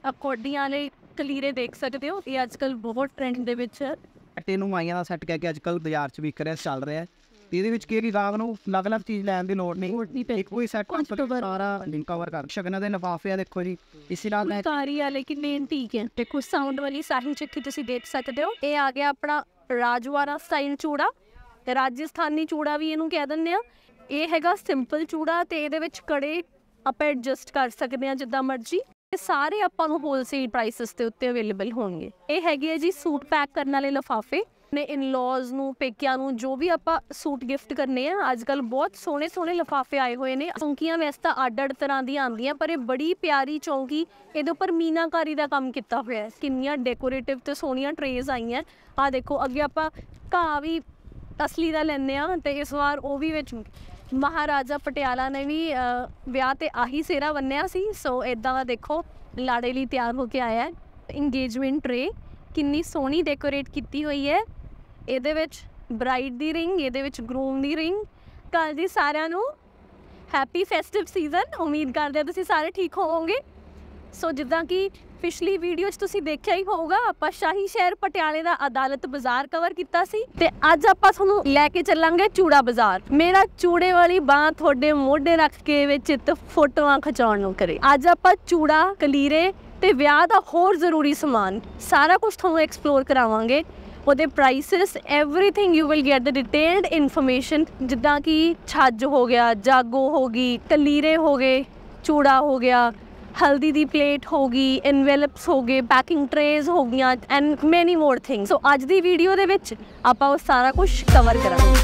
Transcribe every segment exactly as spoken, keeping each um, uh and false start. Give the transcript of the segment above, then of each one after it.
ਕੋਡੀਆਂ ਵਾਲੇ ਕਲੀਰੇ ਦੇਖ ਸਕਦੇ ਹੋ, ਇਹ ਅੱਜ ਕੱਲ੍ਹ ਬਹੁਤ ਟ੍ਰੈਂਡ ਦੇ ਵਿੱਚ ਹੈ। ਇਹਨੂੰ ਮਾਈਆਂ ਦਾ ਸੈੱਟ ਕਹਿ ਕੇ ਅੱਜ ਕੱਲ੍ਹ ਬਾਜ਼ਾਰ 'ਚ ਵਿਕ ਰਿਹਾ, ਚੱਲ ਰਿਹਾ। ਇਹਦੇ ਵਿੱਚ ਕੀ ਗਾਹਕ ਨੂੰ ਅਲੱਗ ਅਲੱਗ ਚੀਜ਼ ਲੈਣ ਦੀ ਲੋੜ ਨਹੀਂ, ਇੱਕੋ ਹੀ ਸੈੱਟ ਸਾਰਾ ਕਵਰ ਕਰ। ਸ਼ਗਨਾਂ ਦੇ ਲਿਫਾਫੇ ਆ ਦੇਖੋ ਜੀ, ਇਸੇ ਨਾਲ ਫੁਲਕਾਰੀ ਵਾਲੇ ਕਿੰਨੇ ਠੀਕ ਹੈ। ਦੇਖੋ ਸਾਊਂਡ ਵਾਲੀ ਸਾਹਿਲ ਚੱਕੀ ਤੁਸੀਂ ਦੇਖ ਸਕਦੇ ਹੋ। ਇਹ ਆ ਗਿਆ ਆਪਣਾ ਰਾਜਵਾੜਾ ਸਟਾਈਲ ਚੂੜਾ, ਤੇ ਰਾਜਸਥਾਨੀ ਚੂੜਾ ਵੀ ਇਹਨੂੰ ਕਹਿ ਦਿੰਦੇ ਆ। ਇਹ ਹੈਗਾ ਸਿੰਪਲ ਚੂੜਾ, ਤੇ ਇਹਦੇ ਵਿੱਚ ਕੜੇ ਆਪਾਂ ਐਡਜਸਟ ਕਰ ਸਕਦੇ ਹਾਂ ਜਿੱਦਾਂ ਮਰਜ਼ੀ। ਇਹ ਸਾਰੇ ਆਪਾਂ ਨੂੰ ਹੋਲਸੇਲ ਪ੍ਰਾਈਸਿਸ ਦੇ ਉੱਤੇ ਅਵੇਲੇਬਲ ਹੋਣਗੇ। ਇਹ ਹੈਗੇ ਆ ਜੀ ਸੂਟ ਪੈਕ ਕਰਨ ਵਾਲੇ ਲਿਫਾਫੇ ਨੇ, ਇਨ-ਲॉज ਨੂੰ, ਪੇਕਿਆਂ ਨੂੰ, ਜੋ ਵੀ ਆਪਾਂ ਸੂਟ ਗਿਫਟ ਕਰਨੇ ਆ। ਅੱਜ ਕੱਲ੍ਹ ਬਹੁਤ ਸੋਹਣੇ ਸੋਹਣੇ ਲਿਫਾਫੇ ਆਏ ਹੋਏ ਨੇ। ਚੌਂਕੀਆਂ ਵੈਸੇ ਤਾਂ ਅੱਡ ਅੱਡ ਤਰ੍ਹਾਂ ਦੀਆਂ ਆਉਂਦੀਆਂ, ਪਰ ਇਹ ਬੜੀ ਪਿਆਰੀ ਚੌਂਕੀ, ਇਹਦੇ ਉੱਪਰ ਮੀਨਾਕਾਰੀ ਦਾ ਕੰਮ ਕੀਤਾ ਹੋਇਆ। ਕਿੰਨੀਆਂ ਡੈਕੋਰੇਟਿਵ ਤੇ ਸੋਹਣੀਆਂ ਟਰੇਜ਼ ਆਈਆਂ। ਆਹ ਦੇਖੋ, ਅੱਗੇ ਆਪਾਂ ਘਾਹ ਵੀ ਅਸਲੀ ਦਾ ਲੈਂਦੇ ਹਾਂ, ਤੇ ਇਸ ਵਾਰ ਉਹ ਵੀ ਵਿੱਚ ਮਹਾਰਾਜਾ ਪਟਿਆਲਾ ਨੇ ਵੀ ਵਿਆਹ ਤੇ ਆਹੀ ਸਿਹਰਾ ਬੰਨਿਆ ਸੀ। ਸੋ ਇੱਦਾਂ ਦਾ ਦੇਖੋ ਲਾੜੇ ਲਈ ਤਿਆਰ ਹੋ ਕੇ ਆਇਆ। ਇੰਗੇਜਮੈਂਟ ਟਰੇ ਕਿੰਨੀ ਸੋਹਣੀ ਡੈਕੋਰੇਟ ਕੀਤੀ ਹੋਈ ਹੈ। ਇਹਦੇ ਵਿੱਚ ਬਰਾਈਡ ਦੀ ਰਿੰਗ, ਇਹਦੇ ਵਿੱਚ ਗਰੂਮ ਦੀ ਰਿੰਗ। ਕੱਲ ਜੀ ਸਾਰਿਆਂ ਨੂੰ ਹੈਪੀ ਫੈਸਟਿਵ ਸੀਜ਼ਨ। ਉਮੀਦ ਕਰਦੇ ਹਾਂ ਤੁਸੀਂ ਸਾਰੇ ਠੀਕ ਹੋਵੋਗੇ। ਸੋ ਜਿੱਦਾਂ ਕਿ ਪਿਛਲੀ ਵੀਡੀਓ 'ਚ ਤੁਸੀਂ ਦੇਖਿਆ ਹੀ ਹੋਊਗਾ, ਆਪਾਂ ਸ਼ਾਹੀ ਸ਼ਹਿਰ ਪਟਿਆਲੇ ਦਾ ਅਦਾਲਤ ਬਾਜ਼ਾਰ ਕਵਰ ਕੀਤਾ ਸੀ, ਤੇ ਅੱਜ ਆਪਾਂ ਤੁਹਾਨੂੰ ਲੈ ਕੇ ਚੱਲਾਂਗੇ ਚੂੜਾ ਬਾਜ਼ਾਰ। ਮੇਰਾ ਚੂੜੇ ਵਾਲੀ ਬਾਂਹ ਤੁਹਾਡੇ ਮੋਢੇ ਰੱਖ ਕੇ ਵਿੱਚ ਫੋਟੋਆਂ ਖਿਚਾਉਣ ਨੂੰ ਕਰੇ। ਅੱਜ ਆਪਾਂ ਚੂੜਾ, ਕਲੀਰੇ ਤੇ ਵਿਆਹ ਦਾ ਹੋਰ ਜ਼ਰੂਰੀ ਸਮਾਨ ਸਾਰਾ ਕੁਝ ਤੁਹਾਨੂੰ ਐਕਸਪਲੋਰ ਕਰਾਵਾਂਗੇ। ਉਹਦੇ prices, everything you will get the detailed information. ਜਿੱਦਾਂ ਕਿ ਛੱਜ ਹੋ ਗਿਆ, ਜਾਗੋ ਹੋ ਗਈ, ਕਲੀਰੇ ਹੋ ਗਏ, ਚੂੜਾ ਹੋ ਗਿਆ, ਹਲਦੀ ਦੀ ਪਲੇਟ ਹੋ ਗਈ, ਇਨਵੈਲਪਸ ਹੋ ਗਏ, ਪੈਕਿੰਗ ਟਰੇਜ਼ ਹੋ ਗਈਆਂ, ਐਂਡ ਮੈਨੀ ਮੋਰ ਥਿੰਗਸ। ਸੋ ਅੱਜ ਦੀ ਵੀਡੀਓ ਦੇ ਵਿੱਚ ਆਪਾਂ ਉਹ ਸਾਰਾ ਕੁਝ ਕਵਰ ਕਰਾਂਗੇ।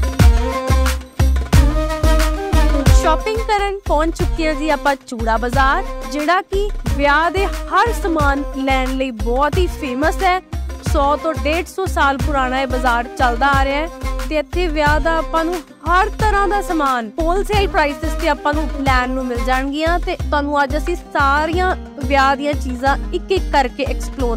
ਸ਼ਾਪਿੰਗ ਕਰਨ ਪਹੁੰਚ ਚੁੱਕੇ ਹਾਂ ਜੀ ਆਪਾਂ ਚੂੜਾ ਬਾਜ਼ਾਰ, ਜਿਹੜਾ ਕਿ ਵਿਆਹ ਦੇ ਹਰ ਸਮਾਨ ਲੈਣ ਲਈ ਬਹੁਤ ਹੀ ਫੇਮਸ ਹੈ। ਸੌ ਤੋਂ ਡੇਢ ਸੌ ਸਾਲ ਪੁਰਾਣਾ ਇਹ ਬਾਜ਼ਾਰ ਚੱਲਦਾ ਆ ਰਿਹਾ ਹੈ, ਤੇ ਇੱਥੇ ਵਿਆਹ ਦਾ ਆਪਾਂ ਨੂੰ ਹਰ ਤਰ੍ਹਾਂ ਦਾ ਸਮਾਨ ਹੋਲਸੇਲ ਪ੍ਰਾਈਸਿਸ ਤੇ ਆਪਾਂ ਨੂੰ ਲੈਣ ਨੂੰ ਮਿਲ ਜਾਣਗੀਆਂ। ਤੇ ਤੁਹਾਨੂੰ ਅੱਜ ਅਸੀਂ ਸਾਰੀਆਂ ਵਿਆਹ ਦੀਆਂ ਚੀਜ਼ਾਂ ਇੱਕ ਇੱਕ ਕਰਕੇ ਐਕਸਪਲੋਰ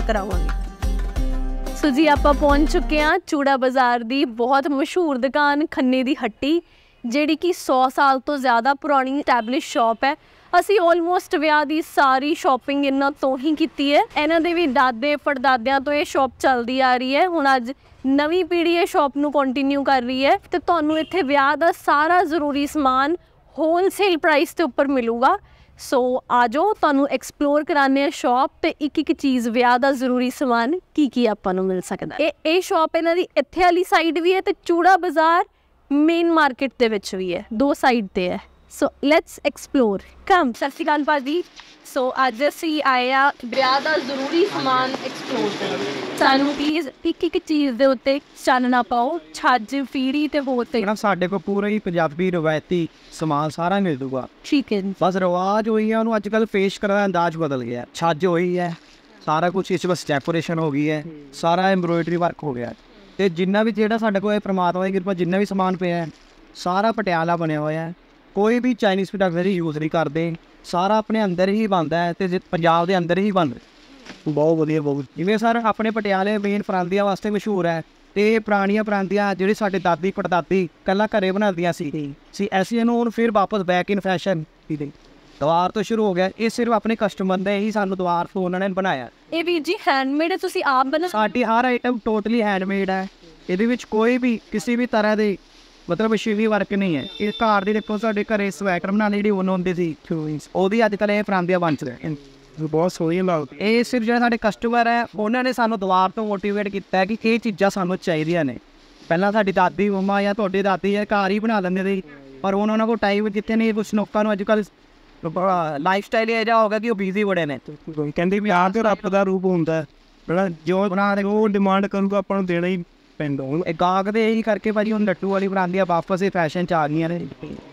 ਕਰਾਵਾਂਗੇ। ਸੋ ਜੀ ਆਪਾਂ ਪਹੁੰਚ ਚੁੱਕੇ ਹਾਂ ਚੂੜਾ ਬਾਜ਼ਾਰ ਦੀ ਬਹੁਤ ਮਸ਼ਹੂਰ ਦੁਕਾਨ ਖੰਨੇ ਦੀ ਹੱਟੀ, ਜਿਹੜੀ ਕਿ ਸੌ ਸਾਲ ਤੋਂ ਜ਼ਿਆਦਾ ਪੁਰਾਣੀ ਸਟੈਬਲਿਸ਼ ਸ਼ਾਪ ਹੈ। ਅਸੀਂ ਆਲਮੋਸਟ ਵਿਆਹ ਦੀ ਸਾਰੀ ਸ਼ਾਪਿੰਗ ਇਹਨਾਂ ਤੋਂ ਹੀ ਕੀਤੀ ਹੈ। ਇਹਨਾਂ ਦੇ ਵੀ ਦਾਦੇ ਪੜਦਾਦਿਆਂ ਤੋਂ ਇਹ ਸ਼ਾਪ ਚੱਲਦੀ ਆ ਰਹੀ ਹੈ। ਹੁਣ ਅੱਜ ਨਵੀਂ ਪੀੜ੍ਹੀ ਇਹ ਸ਼ਾਪ ਨੂੰ ਕੰਟੀਨਿਊ ਕਰ ਰਹੀ ਹੈ, ਤੇ ਤੁਹਾਨੂੰ ਇੱਥੇ ਵਿਆਹ ਦਾ ਸਾਰਾ ਜ਼ਰੂਰੀ ਸਮਾਨ ਹੋਲਸੇਲ ਪ੍ਰਾਈਸ ਦੇ ਉੱਪਰ ਮਿਲੂਗਾ। ਸੋ ਆ ਜਾਓ, ਤੁਹਾਨੂੰ ਐਕਸਪਲੋਰ ਕਰਾਉਂਦੇ ਹਾਂ ਸ਼ਾਪ, ਤੇ ਇੱਕ ਇੱਕ ਚੀਜ਼ ਵਿਆਹ ਦਾ ਜ਼ਰੂਰੀ ਸਮਾਨ ਕੀ ਕੀ ਆਪਾਂ ਨੂੰ ਮਿਲ ਸਕਦਾ। ਇਹ ਇਹ ਸ਼ਾਪ ਇਹਨਾਂ ਦੀ ਇੱਥੇ ਵਾਲੀ ਸਾਈਡ ਵੀ ਹੈ, ਤੇ ਚੂੜਾ ਬਾਜ਼ਾਰ ਮੇਨ ਮਾਰਕੀਟ ਦੇ ਵਿੱਚ ਵੀ ਹੈ, ਦੋ ਸਾਈਡ 'ਤੇ ਹੈ। So let's explore. ਕਮ। ਸਤਿ ਸ਼੍ਰੀ ਅਕਾਲ ਭਾਜੀ। ਸੋ ਅੱਜ ਅਸੀਂ ਆਏ ਆ ਵਿਆਹ ਦਾ ਜ਼ਰੂਰੀ ਸਮਾਨ ਐਕਸਪਲੋਰ ਕਰਨ। ਸਾਨੂੰ ਪਲੀਜ਼ ਇੱਕ ਇੱਕ ਚੀਜ਼ ਦੇ ਉੱਤੇ ਚਾਨਣਾ ਪਾਓ, ਛੱਜ, ਪੀੜੀ ਤੇ ਹੋਰ ਤੇ। ਸਾਡੇ ਕੋਲ ਪੂਰਾ ਹੀ ਪੰਜਾਬੀ ਰਵਾਇਤੀ ਸਮਾਨ ਸਾਰਾ ਮਿਲ ਜੂਗਾ। ਠੀਕ ਹੈ। ਬਸ ਰਿਵਾਜ ਹੋਈ ਹੈ, ਉਹਨੂੰ ਅੱਜ ਕੱਲ੍ਹ ਪੇਸ਼ ਕਰਨ ਦਾ ਅੰਦਾਜ਼ ਬਦਲ ਗਿਆ। ਛੱਜ ਹੋਈ ਹੈ, ਸਾਰਾ ਕੁਛ ਇਸ ਬਸ ਡੈਕੋਰੇਸ਼ਨ ਹੋ ਗਈ ਹੈ, ਸਾਰਾ ਐਮਬਰੋਇਡਰੀ ਵਰਕ ਹੋ ਗਿਆ। ਤੇ ਜਿੰਨਾ ਵੀ ਜਿਹੜਾ ਸਾਡੇ ਕੋਲ ਪਰਮਾਤਮਾ ਦੀ ਕਿਰਪਾ ਜਿੰਨਾ ਵੀ ਸਮਾਨ ਪਿਆ ਹੈ ਸਾਰਾ ਪਟਿਆਲਾ ਬਣਿਆ ਹੋਇਆ। ਕੋਈ ਵੀ ਚਾਈਨੀਜ਼ ਪ੍ਰੋਡਕਟ ਨਹੀਂ ਯੂਜ਼ ਨਹੀਂ ਕਰਦੇ, ਸਾਰਾ ਆਪਣੇ ਅੰਦਰ ਹੀ ਬਣਦਾ ਹੈ, ਤੇ ਪੰਜਾਬ ਦੇ ਅੰਦਰ ਹੀ ਬਣਦਾ। ਬਹੁਤ ਵਧੀਆ, ਬਹੁਤ ਜਿਵੇਂ ਸਰ ਆਪਣੇ ਪਟਿਆਲੇ ਮੇਨ ਪਰਾਂਦੀਆਂ ਵਾਸਤੇ ਮਸ਼ਹੂਰ ਹੈ। ਤੇ ਪੁਰਾਣੀਆਂ ਪਰਾਂਦੀਆਂ ਜਿਹੜੇ ਸਾਡੇ ਦਾਦੀ ਪੜਦਾਦੀ ਪਹਿਲਾਂ ਘਰੇ ਬਣਾਉਂਦੀਆਂ ਸੀ ਸੀ ਐਸੀ ਇਹਨੂੰ ਹੁਣ ਫਿਰ ਵਾਪਸ ਬੈਕ ਇਨ ਫੈਸ਼ਨ ਦੁਆਰ ਤੋਂ ਸ਼ੁਰੂ ਹੋ ਗਿਆ। ਇਹ ਸਿਰਫ ਆਪਣੇ ਕਸਟਮਰ ਨੇ ਹੀ ਸਾਨੂੰ ਦੁਆਰ ਤੋਂ ਉਹਨਾਂ ਨੇ ਬਣਾਇਆ। ਇਹ ਵੀਰ ਜੀ ਹੈਂਡਮੇਡ ਹੈ, ਤੁਸੀਂ ਆਪ ਬਣਾ? ਸਾਡੀ ਹਰ ਆਈਟਮ ਟੋਟਲੀ ਹੈਂਡਮੇਡ ਹੈ। ਇਹਦੇ ਵਿੱਚ ਕੋਈ ਵੀ ਕਿਸੇ ਵੀ ਤਰ੍ਹਾਂ ਦੇ ਮਤਲਬ ਮਸ਼ੀਨੀ ਵਰਕ ਨਹੀਂ ਹੈ। ਇਹ ਘਰ ਦੀ ਦੇਖੋ, ਸਾਡੇ ਘਰੇ ਸਵੈਟਰ ਬਣਾਉਣੇ ਜਿਹੜੀ ਉਹਨ ਹੁੰਦੀ ਸੀ, ਉਹਦੀ ਅੱਜ ਕੱਲ੍ਹ ਇਹ ਪਰਾਂਦੀਆਂ ਬਣ ਚੁੱਕੇ, ਬਹੁਤ ਸੋਹਣੀਆਂ ਲੱਗਦੀਆਂ। ਇਹ ਸਿਰਫ ਜਿਹੜੇ ਸਾਡੇ ਕਸਟਮਰ ਹੈ ਉਹਨਾਂ ਨੇ ਸਾਨੂੰ ਦੁਆਰ ਤੋਂ ਮੋਟੀਵੇਟ ਕੀਤਾ ਹੈ ਕਿ ਇਹ ਚੀਜ਼ਾਂ ਸਾਨੂੰ ਚਾਹੀਦੀਆਂ ਨੇ। ਪਹਿਲਾਂ ਸਾਡੀ ਦਾਦੀ ਮੰਮਾ ਜਾਂ ਤੁਹਾਡੇ ਦਾਦੀ ਹੈ ਘਰ ਹੀ ਬਣਾ ਲੈਂਦੇ ਸੀ, ਪਰ ਹੁਣ ਉਹਨਾਂ ਕੋਲ ਟਾਈਮ ਕਿੱਥੇ ਨਹੀਂ। ਕੁਛ ਲੋਕਾਂ ਨੂੰ ਅੱਜ ਕੱਲ੍ਹ ਲਾਈਫ ਸਟਾਈਲ ਇਹ ਜਿਹਾ ਹੋ ਗਿਆ ਕਿ ਉਹ ਬਿਜ਼ੀ ਬੜੇ ਨੇ। ਕਹਿੰਦੇ ਵੀ ਆਹ ਤੇ ਰੱਬ ਦਾ ਰੂਪ ਹੁੰਦਾ, ਜਿਹੜਾ ਜੋ ਬਣਾ ਉਹ ਡਿਮਾਂਡ ਕਰੂਗਾ ਆਪਾਂ ਨੂੰ ਦੇਣਾ ਹੀ ਪੈਂਦਾ। ਇਹ ਗਾਹਕ ਦੇ ਇਹੀ ਕਰਕੇ ਭਾਜੀ ਹੁਣ ਲੱਟੂ ਵਾਲੀ ਪਰਾਂਦੀਆਂ ਵਾਪਸ ਇਹ ਫੈਸ਼ਨ 'ਚ ਆ ਗਈਆਂ ਨੇ।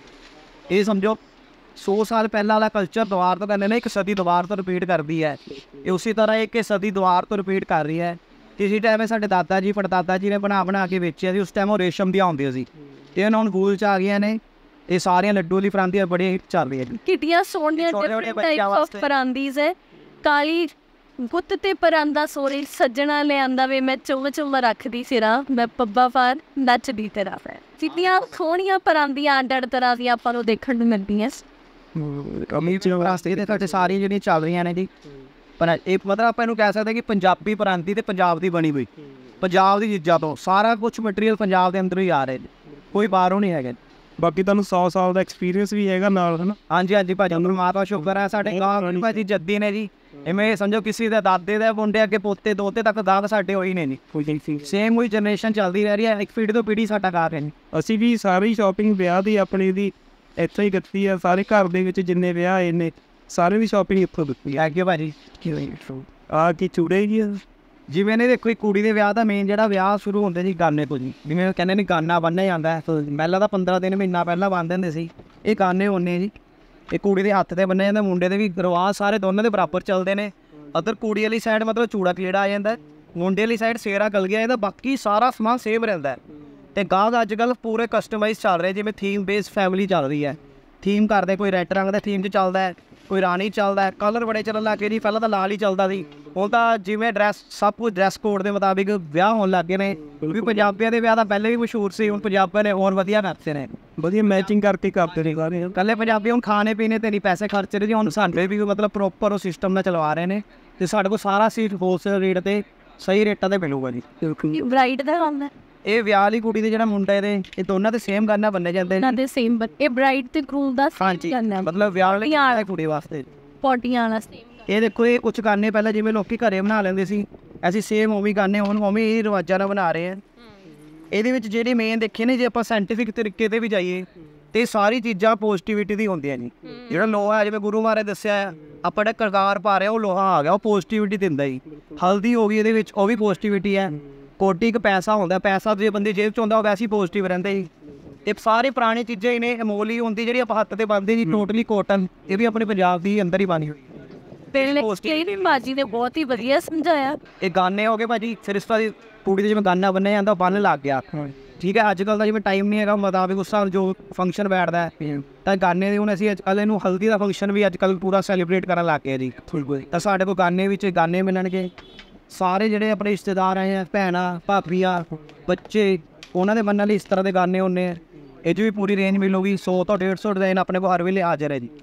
ਇਹ ਸਮਝੋ ਸੌ ਸਾਲ ਪਹਿਲਾਂ ਵਾਲਾ ਕਲਚਰ ਦੁਆਰ ਤੋਂ ਕਹਿੰਦੇ ਨੇ ਇੱਕ ਸਦੀ ਦੁਆਰ ਤੋਂ ਰਿਪੀਟ ਕਰਦੀ ਹੈ। ਇਹ ਉਸੇ ਤਰ੍ਹਾਂ ਇੱਕ ਸਦੀ ਦੁਆਰ ਤੋਂ ਰਿਪੀਟ ਕਰ ਰਹੀ ਹੈ। ਕਿਸੇ ਟਾਈਮ ਸਾਡੇ ਦਾਦਾ ਜੀ ਪੜਦਾਦਾ ਜੀ ਨੇ ਬਣਾ ਬਣਾ ਕੇ ਵੇਚਿਆ ਸੀ, ਉਸ ਟਾਈਮ ਉਹ ਰੇਸ਼ਮ ਦੀਆਂ ਹੁੰਦੀਆਂ ਸੀ, ਤੇ ਇਹਨਾਂ ਹੁਣ ਗੂਲ 'ਚ ਆ ਗਈਆਂ ਨੇ। ਇਹ ਸਾਰੀਆਂ ਲੱਡੂ ਵਾਲੀ ਪਰਾਂਦੀਆਂ ਬੜੀਆਂ ਹਿੱਟ ਚੱਲ ਰਹੀਆਂ ਨੇ। ਕਿੱਡੀਆਂ ਸੋਹਣੀਆਂ ਪਰਾਂਦੀਜ਼ ਹੈ। ਕਾਲੀ ਗੁੱਤ ਤੇ ਪਰਾਂਦਾ ਸੋਰੇ ਸੱਜਣਾ ਲਿਆਂਦਾ ਵੇ, ਮੈਂ ਚੁੰਮ ਚੁੰਮ ਰੱਖਦੀ ਸਿਰਾਂ, ਮੈਂ ਪੱਬਾ ਫਾਰ ਨੱਚਦੀ ਤੇਰਾ ਫੈ। ਕਿੰਨੀਆਂ ਸੋਹਣੀਆਂ ਪਰਾਂਦੀਆਂ ਅੱਡ ਅੱਡ ਤਰ੍ਹਾਂ ਦੀਆਂ ਆਪਾਂ ਨੂੰ ਦੇਖਣ ਨੂੰ ਮਿਲਦੀਆਂ। ਵਾਸਤੇ ਇਹਦੇ ਕਰਕੇ ਸਾਰੀਆਂ ਜਿਹੜੀਆਂ ਚੱਲ ਰਹੀਆਂ ਨੇ ਜੀ ਪਰ ਇਹ ਮਤਲਬ ਆਪਾਂ ਇਹਨੂੰ ਕਹਿ ਸਕਦੇ ਕਿ ਪੰਜਾਬੀ ਪ੍ਰਾਂਤੀ ਤੇ ਪੰਜਾਬ ਦੀ ਬਣੀ ਹੋਈ, ਪੰਜਾਬ ਦੀ ਚੀਜ਼ਾਂ ਤੋਂ ਸਾਰਾ ਕੁਝ ਮਟੀਰੀਅਲ ਪੰਜਾਬ ਦੇ ਅੰਦਰ ਹੀ ਆ ਰਹੇ ਨੇ, ਕੋਈ ਬਾਹਰੋਂ ਨਹੀਂ ਹੈਗੇ। ਬਾਕੀ ਤੁਹਾਨੂੰ ਸੌ ਸਾਲ ਦਾ ਐਕਸਪੀਰੀਅੰਸ ਵੀ ਹੈਗਾ ਨਾਲ, ਹੈ ਨਾ? ਹਾਂਜੀ ਹਾਂਜੀ ਭਾਜੀ, ਪਰਮਾਤਮਾ ਸ਼ੁਕਰ ਹੈ ਸਾਡੇ ਗਾਹਕ ਭਾਜੀ ਜੱਦੀ ਨੇ ਜੀ। ਇਵੇਂ ਸਮਝੋ ਕਿਸੇ ਦੇ ਦਾਦੇ ਦੇ ਮੁੰਡੇ ਅੱਗੇ ਪੋਤੇ ਦੋਤੇ ਤੱਕ ਗਾਹਕ ਸਾਡੇ ਹੋਈ ਨੇ ਜੀ। ਸੇਮ ਉਹੀ ਜਨਰੇਸ਼ਨ ਚੱਲਦੀ ਰਹਿ ਰਹੀ ਹੈ, ਇੱਕ ਪੀੜ੍ਹੀ ਤੋਂ ਪੀੜ੍ਹੀ ਸਾਡਾ ਗਾਹਕ ਹੈ ਜੀ। ਅਸੀਂ ਵੀ ਸਾਰੀ ਸ਼ਾਪਿੰਗ ਵਿਆਹ ਦੀ ਆਪਣੀ ਦੀ ਇੱਥੋਂ ਹੀ ਕੀਤੀ ਆ। ਸਾਰੇ ਘਰ ਦੇ ਵਿੱਚ ਜਿੰਨੇ ਵਿਆਹ ਆਏ ਨੇ ਸਾਰੇ ਦੀ ਸ਼ਾਪਿੰਗ ਇੱਥੋਂ ਕੀਤੀ ਹੈ ਕਿ ਭਾਜੀ। ਆ ਕੀ ਚੂੜੇ ਜੀ? ਜਿਵੇਂ ਨੇ ਦੇਖੋ ਕੁੜੀ ਦੇ ਵਿਆਹ ਦਾ ਮੇਨ ਜਿਹੜਾ ਵਿਆਹ ਸ਼ੁਰੂ ਹੁੰਦੇ ਜੀ ਗਾਨੇ ਤੋਂ ਜੀ, ਜਿਵੇਂ ਕਹਿੰਦੇ ਨੇ ਗਾਨਾ ਬੰਨ੍ਹਿਆ ਜਾਂਦਾ। ਪਹਿਲਾਂ ਤਾਂ ਪੰਦਰਾਂ ਦਿਨ ਮਹੀਨਾ ਪਹਿਲਾਂ ਬੰਨ੍ਹਦੇ ਹੁੰਦੇ ਸੀ, ਇਹ ਗਾਨੇ ਹੁੰਦੇ ਜੀ। ਇਹ ਕੁੜੀ ਦੇ ਹੱਥ ਤੇ ਬੰਨਿਆ ਜਾਂਦਾ, ਮੁੰਡੇ ਦੇ ਵੀ ਰਿਵਾਜ਼ ਸਾਰੇ ਦੋਨਾਂ ਦੇ ਬਰਾਬਰ ਚੱਲਦੇ ਨੇ। ਅਦਰ ਕੁੜੀ ਵਾਲੀ ਸਾਈਡ ਮਤਲਬ ਚੂੜਾ ਕਲੀੜਾ ਆ ਜਾਂਦਾ, ਮੁੰਡੇ ਵਾਲੀ ਸਾਈਡ ਸੇਰਾ ਗਲ ਗਿਆ ਇਹਦਾ, ਬਾਕੀ ਸਾਰਾ ਸਮਾਨ ਸੇਮ ਰਹਿੰਦਾ। ਅਤੇ ਗਾਹਕ ਅੱਜ ਕੱਲ੍ਹ ਪੂਰੇ ਕਸਟਮਾਈਜ਼ ਚੱਲ ਰਹੇ, ਜਿਵੇਂ ਥੀਮ ਬੇਸ ਫੈਮਿਲੀ ਚੱਲ ਰਹੀ ਹੈ। ਥੀਮ ਕਰਦੇ ਕੋਈ ਰੈੱਡ ਰੰਗ ਦਾ ਥੀਮ 'ਚ ਚੱਲਦਾ ਹੈ, ਕੋਈ ਰਾਣੀ ਚੱਲਦਾ ਹੈ, ਕਲਰ ਬੜੇ ਚੱਲਣ ਲੱਗ ਗਏ ਜੀ। ਪਹਿਲਾਂ ਤਾਂ ਲਾਲ ਹੀ ਚੱਲਦਾ ਸੀ, ਹੁਣ ਤਾਂ ਜਿਵੇਂ ਡਰੈਸ ਸਭ ਕੁਝ ਡਰੈਸ ਕੋਡ ਦੇ ਮੁਤਾਬਿਕ ਵਿਆਹ ਹੋਣ ਲੱਗ ਗਏ ਨੇ। ਵੀ ਪੰਜਾਬੀਆਂ ਦੇ ਵਿਆਹ ਤਾਂ ਪਹਿਲੇ ਵੀ ਮਸ਼ਹੂਰ ਸੀ, ਹੁਣ ਪੰਜਾਬੀਆਂ ਨੇ ਹੋਰ ਵਧੀਆ ਕਰਤੇ ਨੇ, ਵਧੀਆ ਮੈਚਿੰਗ ਕਰਕੇ ਕਰਦੇ ਨੇ ਸਾਰੇ। ਪਹਿਲੇ ਪੰਜਾਬੀ ਹੁਣ ਖਾਣੇ ਪੀਣੇ 'ਤੇ ਨਹੀਂ ਪੈਸੇ ਖਰਚ ਰਹੇ ਜੀ, ਹੁਣ ਸਾਡੇ ਵੀ ਮਤਲਬ ਪ੍ਰੋਪਰ ਉਹ ਸਿਸਟਮ ਨਾਲ ਚਲਵਾ ਰਹੇ ਨੇ। ਅਤੇ ਸਾਡੇ ਕੋਲ ਸਾਰਾ ਸੀਟ ਹੋਲਸੇਲ ਰੇਟ 'ਤੇ ਸਹੀ ਰੇਟਾਂ 'ਤੇ ਮਿਲੂਗਾ ਜੀ। ਬਰਾਈਡ ਦਾ ਕੰਮ ਹੈ ਇਹ ਵਿਆਹ ਵਾਲੀ ਕੁੜੀ ਦੇ ਜਿਹੜਾ ਮੁੰਡਾ ਇਹਦੇ ਇਹ ਦੋਨਾਂ ਦੇ ਸੇਮ ਗਾਨਾ ਬੰਨੇ ਜਾਂਦੇ ਇਹਨਾਂ ਦੇ ਸੇਮ। ਇਹ ਬਰਾਈਡ ਤੇ ਗਰੂਮ ਦਾ ਹਾਂਜੀ, ਕਰਨਾ ਮਤਲਬ ਵਿਆਹ ਵਾਲੀ ਕੁੜੀ ਵਾਸਤੇ ਪੌਟੀਆਂ ਵਾਲਾ ਸੇਮ। ਇਹ ਦੇਖੋ ਇਹ ਕੁਛ ਗਾਨੇ ਪਹਿਲਾਂ ਜਿਵੇਂ ਲੋਕੀ ਘਰੇ ਬਣਾ ਲੈਂਦੇ ਸੀ, ਅਸੀਂ ਸੇਮ ਉਵੇਂ ਗਾਨੇ ਹੁਣ ਉਵੇਂ ਇਹ ਰਿਵਾਜ਼ਾਂ ਨਾਲ ਬਣਾ ਰਹੇ ਆ। ਇਹਦੇ ਵਿੱਚ ਜਿਹੜੇ ਮੇਨ ਦੇਖੇ ਨੇ, ਜੇ ਆਪਾਂ ਸਾਇੰਟੀਫਿਕ ਤਰੀਕੇ 'ਤੇ ਵੀ ਜਾਈਏ ਤੇ ਸਾਰੀ ਚੀਜ਼ਾਂ ਪੋਜ਼ਿਟਿਵਿਟੀ ਦੀ ਹੁੰਦੀਆਂ ਜੀ। ਜਿਹੜਾ ਲੋਹਾ ਜਿਵੇਂ ਗੁਰੂ ਮਹਾਰਾਜ ਦੱਸਿਆ ਆ, ਆਪਾਂ ਜਿਹੜਾ ਕਰਤਾਰ ਪਾ ਰਹੇ ਉਹ ਲੋਹਾ ਆ ਗਿਆ, ਉਹ ਪੋਜ਼ਿਟਿਵਿਟੀ ਦਿੰਦਾ ਜੀ। ਹਲਦੀ ਹੋ ਗਈ ਇਹਦੇ ਵਿੱਚ, ਉਹ ਵੀ ਪੋਜ਼ਿਟਿਵਿਟੀ ਹੈ। ਕੋਟੀ ਇੱਕ ਪੈਸਾ ਹੁੰਦਾ, ਪੈਸਾ ਜੇ ਬੰਦੇ ਜੇਬ 'ਚ ਹੁੰਦਾ ਉਹ ਵੈਸੇ ਹੀ ਪੋਜ਼ਿਟਿਵ ਰਹਿੰਦਾ ਜੀ। ਅਤੇ ਸਾਰੇ ਪੁਰਾਣੀ ਚੀਜ਼ਾਂ ਹੀ ਨੇ। ਅਮੋਲੀ ਹੁੰਦੀ ਜਿਹੜੀ ਆਪਾਂ ਹੱਥ 'ਤੇ ਬੰਨਦੇ ਜੀ, ਟੋਟਲੀ ਕੋਟਨ, ਇਹ ਵੀ ਆਪਣੇ ਪੰਜਾਬ ਦੀ ਅੰਦਰ ਹੀ ਬਣੀ ਹੋਈ ਪਹਿਲੇ ਭਾਜੀ ਨੇ ਬਹੁਤ ਹੀ ਵਧੀਆ ਸਮਝਾਇਆ। ਇਹ ਗਾਨੇ ਹੋ ਗਏ ਭਾਜੀ, ਫਿਰ ਇਸ ਤਰ੍ਹਾਂ ਦੀ ਕੁੜੀ ਦੇ ਜਿਵੇਂ ਗਾਨਾ ਬੰਨਿਆ ਜਾਂਦਾ ਉਹ ਬੰਨ ਲੱਗ ਗਿਆ, ਠੀਕ ਹੈ। ਅੱਜ ਕੱਲ੍ਹ ਦਾ ਜਿਵੇਂ ਟਾਈਮ ਨਹੀਂ ਹੈਗਾ ਮੁਤਾਬਿਕ ਉਸ ਹਿਸਾਬ ਜੋ ਫੰਕਸ਼ਨ ਬੈਠਦਾ ਤਾਂ ਗਾਨੇ ਦੇ ਹੁਣ ਅਸੀਂ ਅੱਜ ਕੱਲ੍ਹ ਇਹਨੂੰ ਹਲਦੀ ਦਾ ਫੰਕਸ਼ਨ ਵੀ ਅੱਜ ਕੱਲ੍ਹ ਪੂਰਾ ਸੈਲੀਬ੍ਰੇਟ ਕਰਨ ਲੱਗ ਗਏ ਜੀ। ਤਾਂ ਸਾਡੇ ਕੋਲ ਗਾਨੇ ਵਿੱਚ ਗਾਨੇ ਮਿਲਣਗੇ। ਸਾਰੇ ਜਿਹੜੇ ਆਪਣੇ ਰਿਸ਼ਤੇਦਾਰ ਆਏ ਆ, ਭੈਣਾਂ ਭਾਬੀਆਂ ਬੱਚੇ, ਉਹਨਾਂ ਦੇ ਬੰਨਣ ਲਈ ਇਸ ਤਰ੍ਹਾਂ ਦੇ ਗਾਨੇ ਹੁੰਦੇ ਆ। ਇਹ 'ਚ ਵੀ ਪੂਰੀ ਰੇਂਜ ਮਿਲੂਗੀ, ਸੌ ਤੋਂ ਡੇਢ ਸੌ ਡਿਜ਼ਾਈਨ ਆਪਣੇ ਕੋਲ ਹਰ ਵੇਲੇ ਹਾਜ਼ਰ ਹੈ ਜੀ।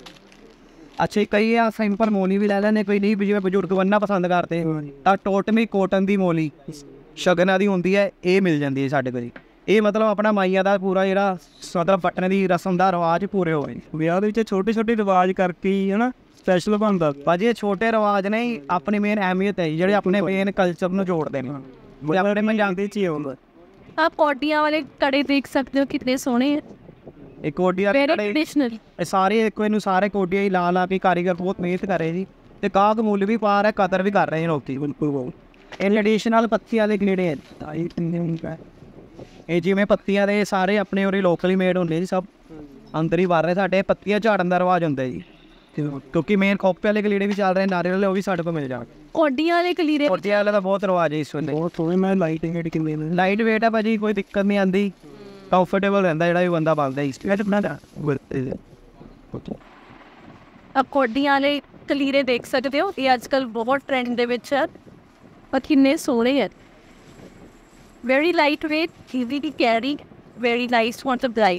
ਅੱਛਾ ਕਈ ਆ ਸਿੰਪਲ ਮੋਲੀ ਵੀ ਲੈ ਲੈਂਦੇ, ਕੋਈ ਨਹੀਂ ਜਿਵੇਂ ਬਜ਼ੁਰਗ ਬੰਨਣਾ ਪਸੰਦ ਕਰਦੇ ਤਾਂ ਟੋਟਲੀ ਕੋਟਨ ਦੀ ਮੋਲੀ ਸ਼ਗਨਾਂ ਦੀ ਹੁੰਦੀ ਹੈ, ਇਹ ਮਿਲ ਜਾਂਦੀ ਹੈ ਸਾਡੇ ਕੋਲ। ਇਹ ਮਤਲਬ ਆਪਣਾ ਮਾਈਆਂ ਦਾ ਪੂਰਾ ਜਿਹੜਾ ਮਤਲਬ ਪੱਟਣ ਦੀ ਰਸਮ ਦਾ ਰਿਵਾਜ ਪੂਰੇ ਹੋਏ। ਵਿਆਹ ਦੇ ਵਿੱਚ ਛੋਟੇ ਛੋਟੇ ਰਿਵਾਜ ਕਰਕੇ ਹੀ ਹੈ ਨਾ ਸਪੈਸ਼ਲ ਬਣਦਾ ਭਾਜੀ। ਇਹ ਛੋਟੇ ਰਿਵਾਜ ਨਹੀਂ, ਆਪਣੀ ਮੇਨ ਅਹਿਮੀਅਤ ਹੈ ਜਿਹੜੇ ਆਪਣੇ ਮੇਨ ਕਲਚਰ ਨੂੰ ਜੋੜਦੇ ਨੇ, ਆਪਣੇ ਪੰਜਾਬ ਦੇ 'ਚ ਹੀ ਹੁੰਦਾ। ਆਹ ਪੌਟੀਆਂ ਵਾਲੇ ਕੜੇ ਦੇਖ ਸਕਦੇ ਹੋ ਕਿੰਨੇ ਸੋਹਣੇ ਹੈ, ਇਹ ਕੋਡੀਆਂ ਟ੍ਰੈਡੀਸ਼ਨਲ। ਇਹ ਸਾਰੇ ਦੇਖੋ ਇਹਨੂੰ ਸਾਰੇ ਕੋਡੀਆਂ ਹੀ ਲਾ ਲਾ ਕੇ ਕਾਰੀਗਰ ਬਹੁਤ ਮਿਹਨਤ ਕਰ ਰਹੇ ਜੀ। ਤੇ ਗਾਹਕ ਮੁੱਲ ਵੀ ਪਾ ਰਿਹਾ, ਕਦਰ ਵੀ ਕਰ ਰਹੇ ਨੇ ਲੋਕੀ। ਬਿਲਕੁਲ ਇਹ ਟ੍ਰੈਡੀਸ਼ਨਲ ਪੱਤੀ ਵਾਲੇ ਗਲੀੜੇ ਹੈ। ਇਹ ਜਿਵੇਂ ਪੱਤੀਆਂ ਦੇ ਸਾਰੇ ਆਪਣੇ ਉਰੇ ਲੋਕਲੀ ਮੇਡ ਹੁੰਦੇ ਜੀ, ਸਭ ਅੰਦਰ ਹੀ ਵਰ ਰਹੇ। ਸਾਡੇ ਪੱਤੀਆਂ ਝਾੜਨ ਦਾ ਰਿਵਾਜ ਹੁੰਦਾ ਜੀ, ਕਿਉਂਕਿ ਮੇਨ ਖੋਪੇ ਵਾਲੇ ਗਲੀੜੇ ਵੀ ਚੱਲ ਰਹੇ, ਨਾਰੀਅਲ ਵਾਲੇ ਉਹ ਵੀ ਸਾਡੇ ਕੋਲ ਮਿਲ ਜਾਣਗੇ। ਕੋਡੀਆਂ ਵਾਲੇ ਕਲੀਰੇ ਕੋਡੀਆਂ ਵਾਲੇ ਦਾ ਬਹੁਤ ਰਿਵਾਜ ਹੈ ਇਸ ਵੇਲੇ। ਬਹੁਤ ਸੋਹਣੇ। ਮੈਂ ਲਾਈਟ ਵੇਟ ਕਿੰਨੇ ਨੇ? ਲਾਈਟ ਵੇਟ ਹੈ ਭਾਜੀ, ਕੋਈ ਦਿੱਕਤ ਨਹੀਂ ਆਉਂਦੀ, ਕੰਫਰਟੇਬਲ ਰਹਿੰਦਾ ਜਿਹੜਾ ਵੀ ਬੰਦਾ ਪਾਉਂਦਾ ਇਸ ਆ। ਕੋਡੀਆਂ ਵਾਲੇ ਕਲੀਰੇ ਦੇਖ ਸਕਦੇ ਹੋ, ਇਹ ਅੱਜ ਕੱਲ੍ਹ ਬਹੁਤ ਟ੍ਰੈਂਡ ਦੇ ਵਿੱਚ ਹੈ, ਪਰ ਕਿੰਨੇ ਸੋਹਣੇ ਹੈ। Very light weight, easy to carry, very nice for the bride.